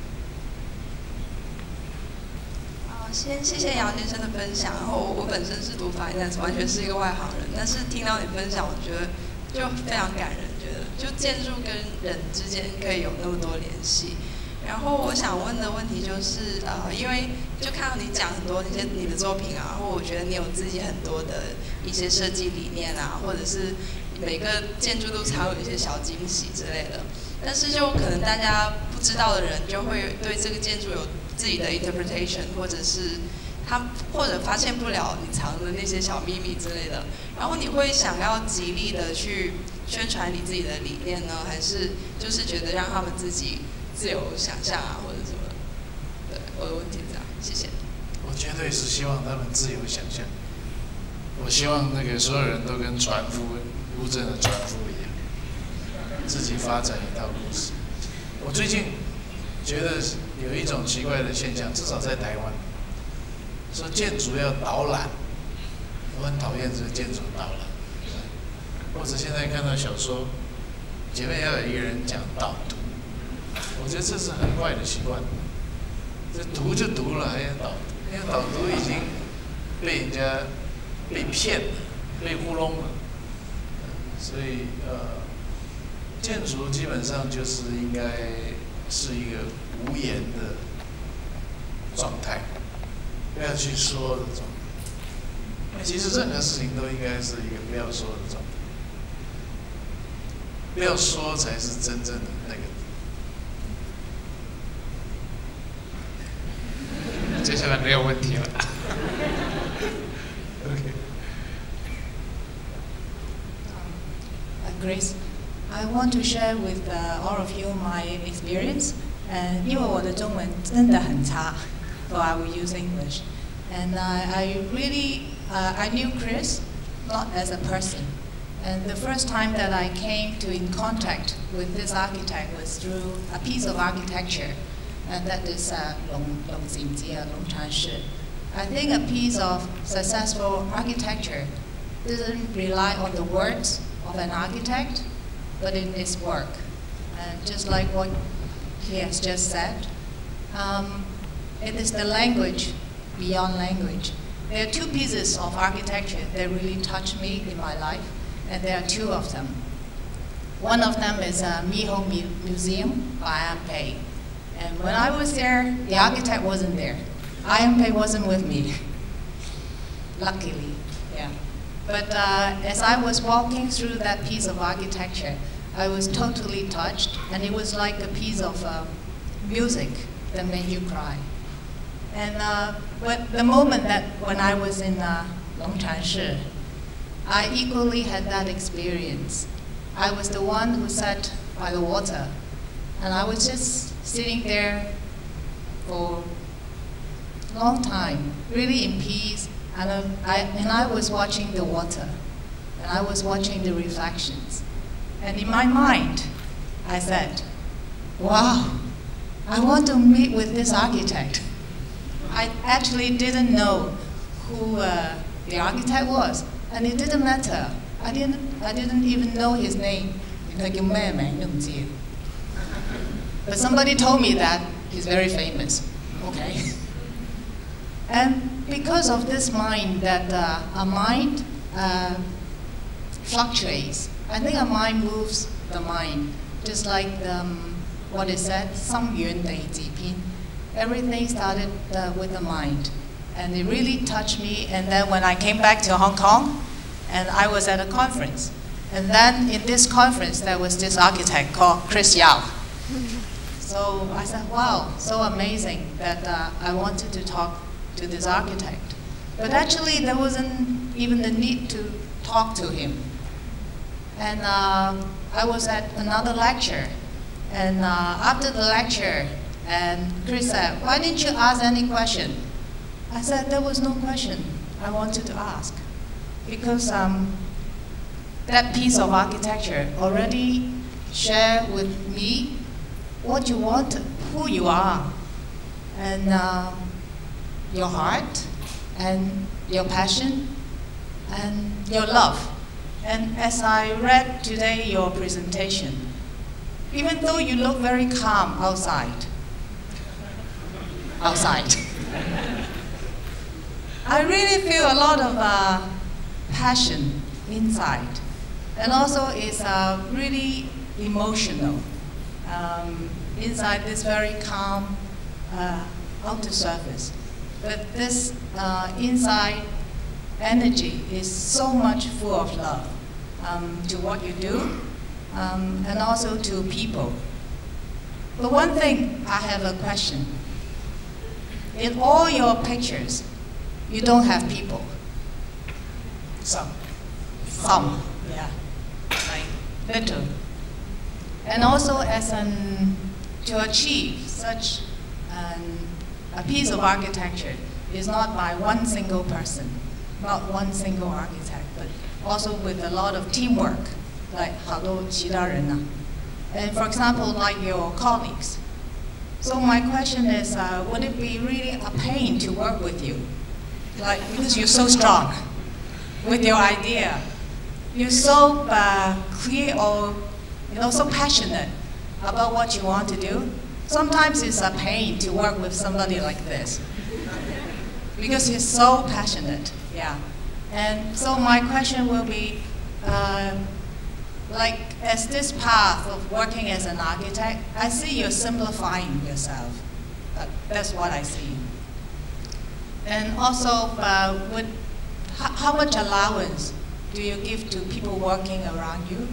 好，先谢谢姚先生的分享。然后我本身是读 finance， 完全是一个外行人，但是听到你分享，我觉得就非常感人。觉得就建筑跟人之间可以有那么多联系。然后我想问的问题就是，呃，因为就看到你讲很多那些你的作品啊，然后我觉得你有自己很多的一些设计理念啊，或者是每个建筑都藏有一些小惊喜之类的。但是就可能大家不知道的人，就会对这个建筑有自己的 interpretation， 或者是他或者发现不了你藏的那些小秘密之类的。然后你会想要极力的去宣传你自己的理念呢，还是就是觉得让他们自己自由想象啊，或者什么？对，我的问题是这样，谢谢。 我绝对是希望他们自由想象。我希望那个所有人都跟船夫乌镇的船夫一样，自己发展一套故事。我最近觉得有一种奇怪的现象，至少在台湾，说建筑要导览，我很讨厌这个建筑导览。或者现在看到小说，前面要有一个人讲导读。我觉得这是很坏的习惯，这读就读了，还要导读，因为导读已经被人家被骗了，被糊弄了，所以呃，建筑基本上就是应该是一个无言的状态，不要去说的状态。其实任何事情都应该是一个不要说的状态，不要说才是真正的那个。 接下来没有问题了。 OK。 Grace, I want to share with uh, all of you my experience. And 因为我的中文真的很差 so I will use English. And I, I really, uh, I knew Chris not as a person. And the first time that I came to in contact with this architect was through a piece of architecture. And that is uh, Long Long Xinjie, Long Chanshi. I think a piece of successful architecture doesn't rely on the words of an architect, but in his work. And just like what he has just said, um, it is the language beyond language. There are two pieces of architecture that really touch me in my life, and there are two of them. One of them is a Miho Museum by An Pei. And when I was there, the architect wasn't there. An Pei wasn't with me, luckily, yeah. But uh, as I was walking through that piece of architecture, I was totally touched, and it was like a piece of uh, music that made you cry. And uh, but the moment that when I was in uh, Long Chanshi, I equally had that experience. I was the one who sat by the water, and I was just sitting there for a long time, really in peace, and I, I, and I was watching the water, and I was watching the reflections. And in my mind, I said, wow, I want to meet with this architect. I actually didn't know who uh, the architect was, and it didn't matter. I didn't, I didn't even know his name. But somebody told me that he's very famous. Okay. And because of this mind, that uh, a mind uh, fluctuates. I think a mind moves the mind, just like um, what is said, 心遠地自偏. Everything started uh, with the mind. And it really touched me. And then when I came back to Hong Kong, and I was at a conference. And then in this conference, there was this architect called Chris Yao. So I said, wow, so amazing that uh, I wanted to talk to this architect. But actually, there wasn't even the need to talk to him. And uh, I was at another lecture. And uh, after the lecture, and Chris said, why didn't you ask any question? I said, there was no question I wanted to ask. Because um, that piece of architecture already shared with me what you want, who you are, and uh, your heart, and your passion, and your love. And as I read today your presentation, even though you look very calm outside, outside, I really feel a lot of uh, passion inside. And also it's uh, really emotional um, inside this very calm uh, outer surface. But this uh, inside energy is so much full of love um, to what you do um, and also to people. But one thing, I have a question. In all your pictures, you don't have people. Some. Some, yeah, like little. And also as an, to achieve such an, a piece of architecture is not by one single person, not one single architect, but also with a lot of teamwork, like 好多其他人啊. And for example, like your colleagues. So my question is, uh, would it be really a pain to work with you? Like, because you're so strong with your idea. You're so uh, clear or you know, so passionate about what you want to do. Sometimes it's a pain to work with somebody like this because he's so passionate, yeah. And so my question will be, uh, like as this path of working as an architect, I see you're simplifying yourself. Uh, that's what I see. And also, uh, would, how, how much allowance do you give to people working around you?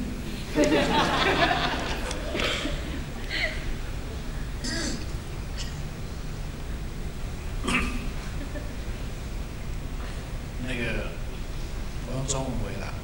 那个，我用中文回答。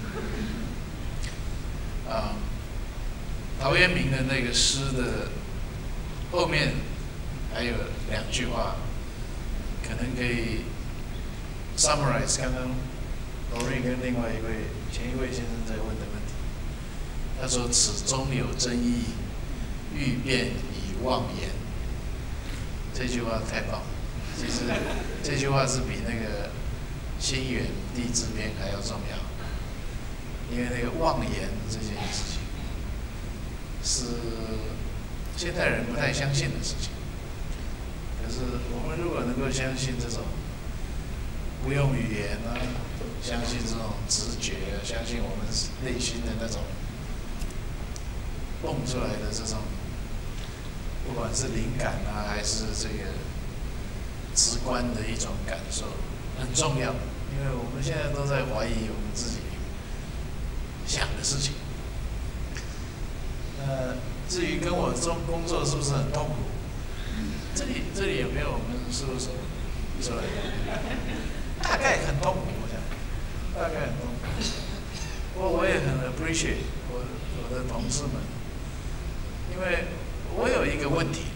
啊，陶渊明的那个诗的后面还有两句话，可能可以 summarize 刚刚罗瑞跟另外一位前一位先生在问的问题。他说：“此中有真意，欲辨已忘言。”这句话太棒了。其实这句话是比那个“心远地自偏”还要重要，因为那个妄言这件事情是现代人不太相信的事情。可是我们如果能够相信这种不用语言啊，相信这种直觉啊，相信我们内心的那种蹦出来的这种，不管是灵感啊，还是这个直观的一种感受，很重要。因为我们现在都在怀疑我们自己想的事情。呃，至于跟我这工作是不是很痛苦？这里这里有没有我们事务所出来的？大概很痛苦，我想，大概很痛苦。我我也很 appreciate 我我的同事们，因为我有一个问题，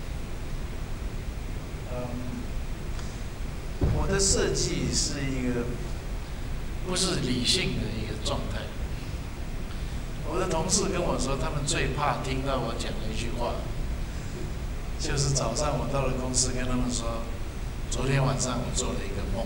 嗯，我的设计是一个不是理性的一个状态。我的同事跟我说，他们最怕听到我讲的一句话，就是早上我到了公司，跟他们说，昨天晚上我做了一个梦，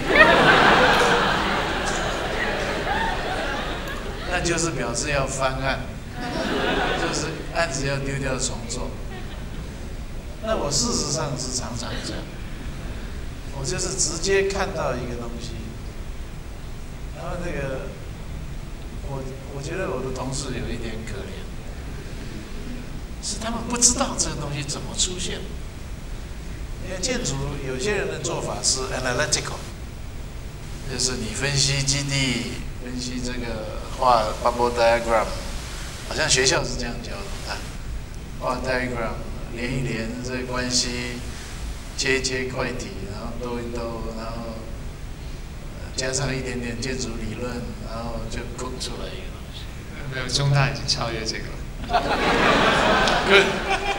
那就是表示要翻案，就是案子要丢掉重做。那我事实上是常常这样，我就是直接看到一个东西，然后那个我我觉得我的同事有一点可怜，是他们不知道这个东西怎么出现。因为建筑有些人的做法是 analytical， 就是你分析基地，分析这个画 bubble diagram， 好像学校是这样教的啊，画 diagram 连一连这个关系，切一切块体，然后兜一兜，然后加上一点点建筑理论，然后就勾出来一个东西。 没有，中大已经超越这个了。 Good。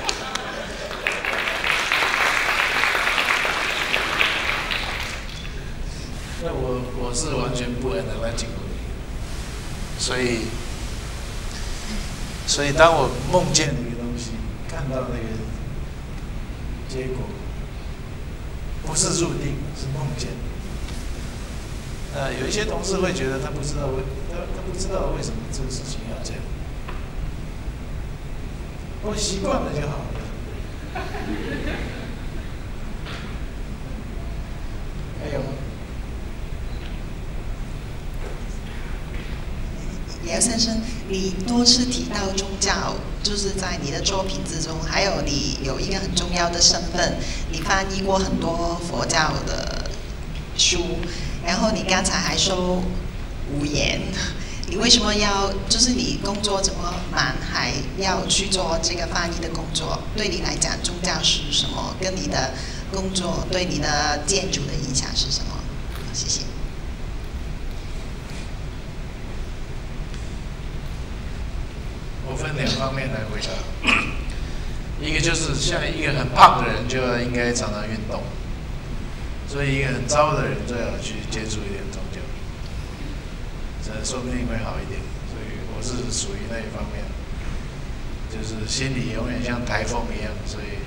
那我我是完全不 analytical， 所以所以当我梦见一个东西，看到那个结果，不是入定，是梦见。呃，有一些同事会觉得他不知道为他他不知道为什么这个事情要这样，我习惯了就好了。还有吗？ 姚先生，你多次提到宗教，就是在你的作品之中，还有你有一个很重要的身份，你翻译过很多佛教的书，然后你刚才还说无言，你为什么要？就是你工作这么忙，还要去做这个翻译的工作？对你来讲，宗教是什么？跟你的工作对你的建筑的影响是什么？谢谢。 我分两方面来回答，一个就是像一个很胖的人就要应该常常运动，所以一个很糟的人最好去接触一点宗教，这说不定会好一点。所以我是属于那一方面，就是心里永远像台风一样。所以，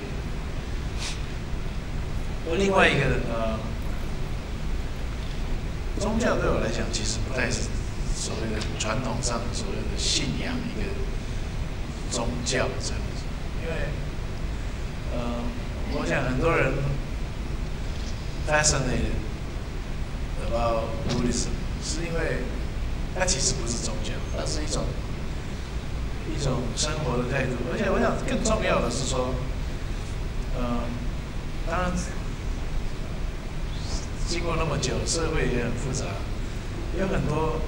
另外一个呃，宗教对我来讲其实不太是所谓的传统上所谓的信仰一个。宗教这样子，因为，呃，我想很多人 fascinated about Buddhism， 是因为它其实不是宗教，它是一种一种生活的态度。而且我想更重要的是说，呃，当然经过那么久，社会也很复杂，有很多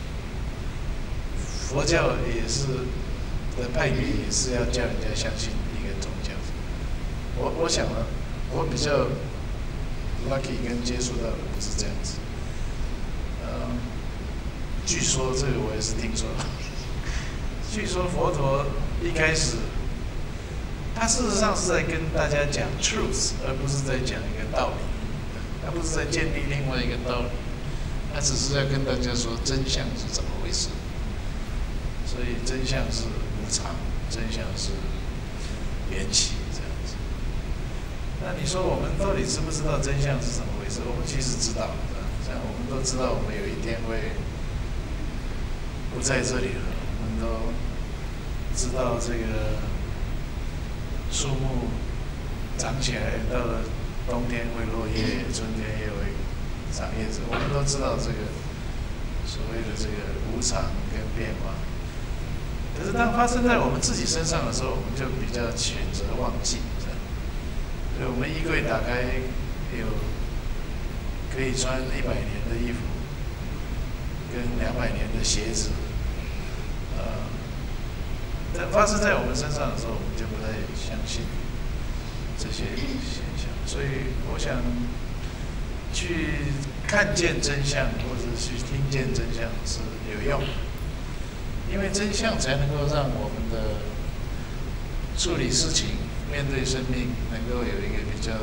佛教也是。的派别也是要叫人家相信一个宗教。我我想呢，我比较 lucky 跟接触到的不是这样子。呃，据说这个我也是听说，据说佛陀一开始，他事实上是在跟大家讲 truth， 而不是在讲一个道理。他不是在建立另外一个道理，他只是在跟大家说真相是怎么回事。所以真相是。常真相是缘起这样子。那你说我们到底知不知道真相是怎么回事？我们其实知道，像我们都知道，我们有一天会不在这里了。我们都知道这个树木长起来，到了冬天会落叶，春天也会长叶子。我们都知道这个所谓的这个无常跟变化。可是当发生在我们自己身上的时候，我们就比较选择忘记，这样。所以我们衣柜打开，有可以穿一百年的衣服，跟两百年的鞋子，呃，但发生在我们身上的时候，我们就不太相信这些现象。所以我想去看见真相，或者去听见真相是有用的。因为真相才能够让我们的处理事情、面对生命，能够有一个比较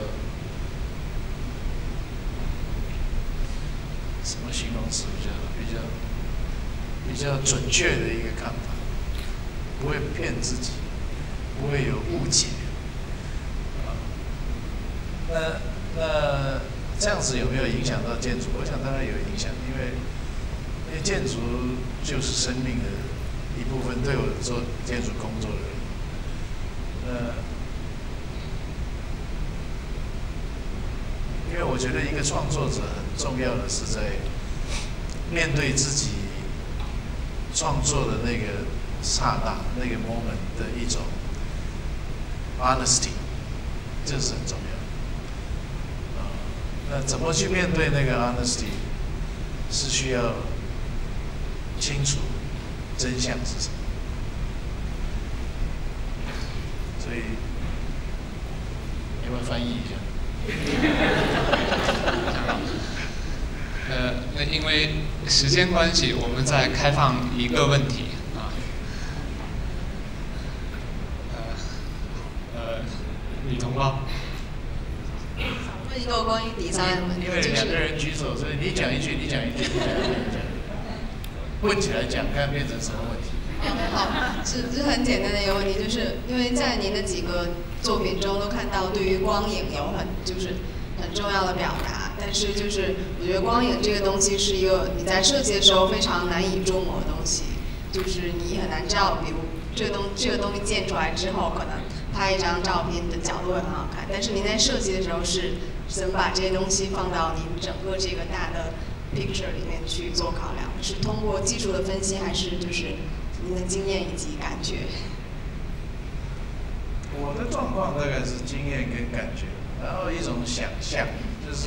什么形容词比较比较比较准确的一个看法，不会骗自己，不会有误解。啊，那那这样子有没有影响到建筑？我想当然有影响，因为因为建筑就是生命的一部分。对我做建筑工作的人，呃，因为我觉得一个创作者很重要的是在面对自己创作的那个刹那、那个 moment 的一种 honesty， 这是很重要。啊，那怎么去面对那个 honesty， 是需要清楚真相是什么。所以，要不要翻译一下？ 呃，那因为时间关系，我们再开放一个问题啊。呃，呃，女同胞。 问一个关于底衫的问题， 因为两个人举手，所以你讲一句，你讲一句，你讲一句，你讲。混起来讲，看变成什么问题？ 好，是是很简单的一个问题，就是因为在您的几个作品中都看到对于光影有很就是很重要的表达，但是就是我觉得光影这个东西是一个你在设计的时候非常难以捉摸的东西，就是你很难知道，比如这个东这个东西建出来之后，可能拍一张照片的角度会很好看，但是您在设计的时候是怎么把这些东西放到您整个这个大的 picture 里面去做考量？是通过技术的分析，还是就是您的经验以及感觉？ 我的状况大概是经验跟感觉，然后一种想象，就是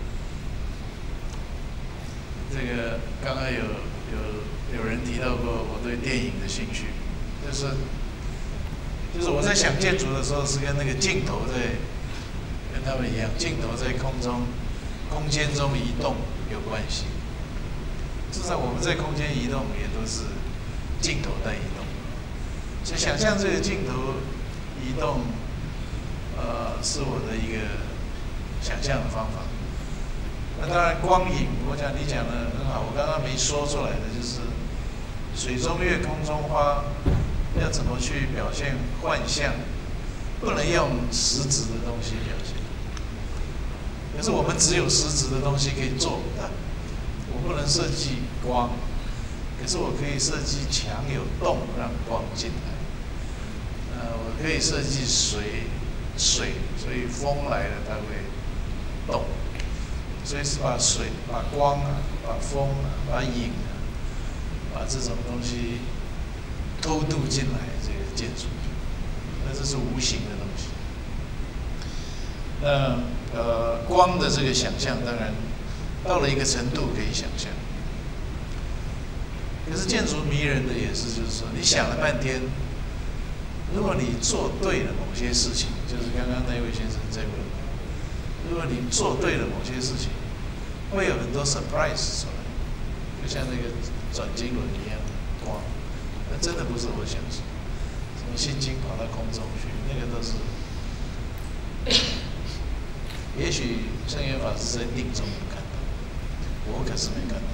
这个刚刚有有有人提到过我对电影的兴趣，就是就是我在想建筑的时候是跟那个镜头在跟他们一样，镜头在空中空间中移动有关系。至少我们在空间移动也都是镜头在移动，所以想象这个镜头移动，呃，是我的一个想象的方法。那当然光影，我讲你讲的很好，我刚刚没说出来的就是水中月、空中花，要怎么去表现幻象，不能用实质的东西表现。可是我们只有实质的东西可以做的。我不能设计光，可是我可以设计墙有洞让光进来。呃，我可以设计水，水，所以风来了它会动，所以是把水、把光啊、把风啊、把影啊，把这种东西偷渡进来这个建筑，那这是无形的东西。那呃，光的这个想象当然。到了一个程度可以想象，可是建筑迷人的也是，就是说你想了半天，如果你做对了某些事情，就是刚刚那位先生在问，如果你做对了某些事情，会有很多 surprise 出来，就像那个转经轮一样，哇，那真的不是我想说，什么心经跑到空中去，那个都是。也许圣严法师在定中有看到，我可是没看到。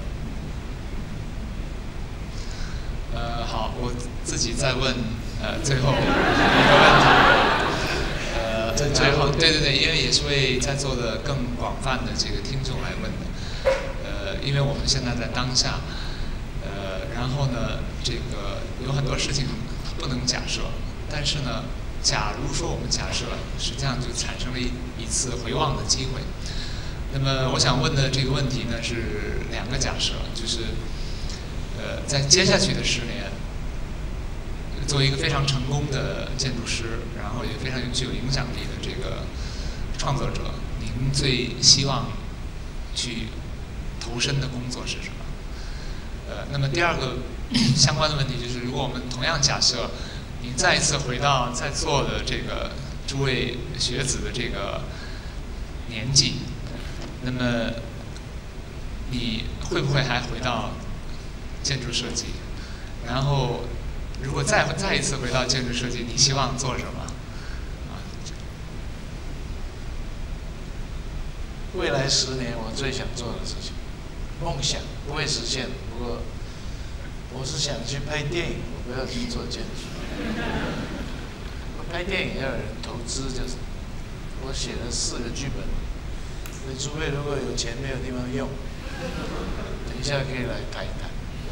呃，好，我自己再问呃最后一个问题。呃，最后，对对对，因为也是为在座的更广泛的这个听众来问的。呃，因为我们现在在当下，呃，然后呢，这个有很多事情不能假设，但是呢。假如说我们假设，实际上就产生了一一次回望的机会。那么我想问的这个问题呢是两个假设，就是呃，在接下去的十年，作为一个非常成功的建筑师，然后也非常具有影响力的这个创作者，您最希望去投身的工作是什么？呃，那么第二个相关的问题就是，如果我们同样假设。您再一次回到在座的这个诸位学子的这个年纪，那么你会不会还回到建筑设计？然后，如果再再一次回到建筑设计，你希望做什么？啊？ 未来十年我最想做的事情，梦想不会实现，不过我是想去拍电影，我不要去做建筑。我拍电影要有人投资，就是我写了四个剧本，所以诸位如果有钱没有地方用，等一下可以来谈一谈。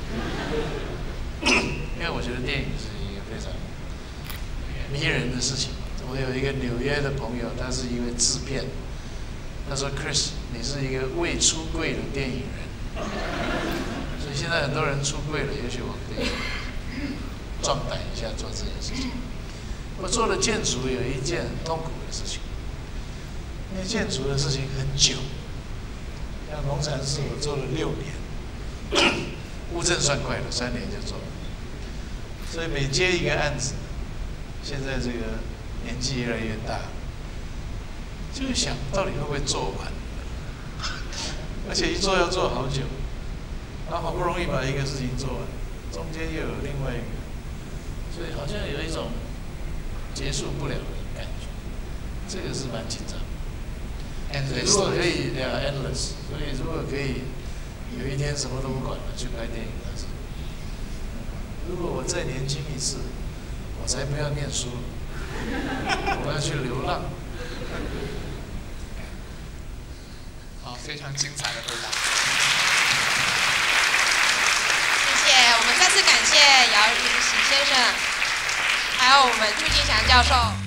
因为我觉得电影是一个非常迷人的事情。我有一个纽约的朋友，他是一位制片，他说 ：“Chris， 你是一个未出柜的电影人。”所以现在很多人出柜了，也许我可以壮胆一下做这件事情。我做了建筑有一件很痛苦的事情，因为建筑的事情很久，像农禅寺我做了六年，乌镇算快了，三年就做了。所以每接一个案子，现在这个年纪越来越大，就想到底会不会做完，而且一做要做好久，然后好不容易把一个事情做完，中间又有另外一个，所以好像有一种结束不了的感觉，这个是蛮紧张。如果可以聊 endless， 所以如果可以有一天什么都不管了去拍电影，那是。如果我再年轻一次，我才不要念书，我要去流浪。 好，非常精彩的回答。 谢谢，我们再次感谢姚云喜先生，还有我们朱进祥教授。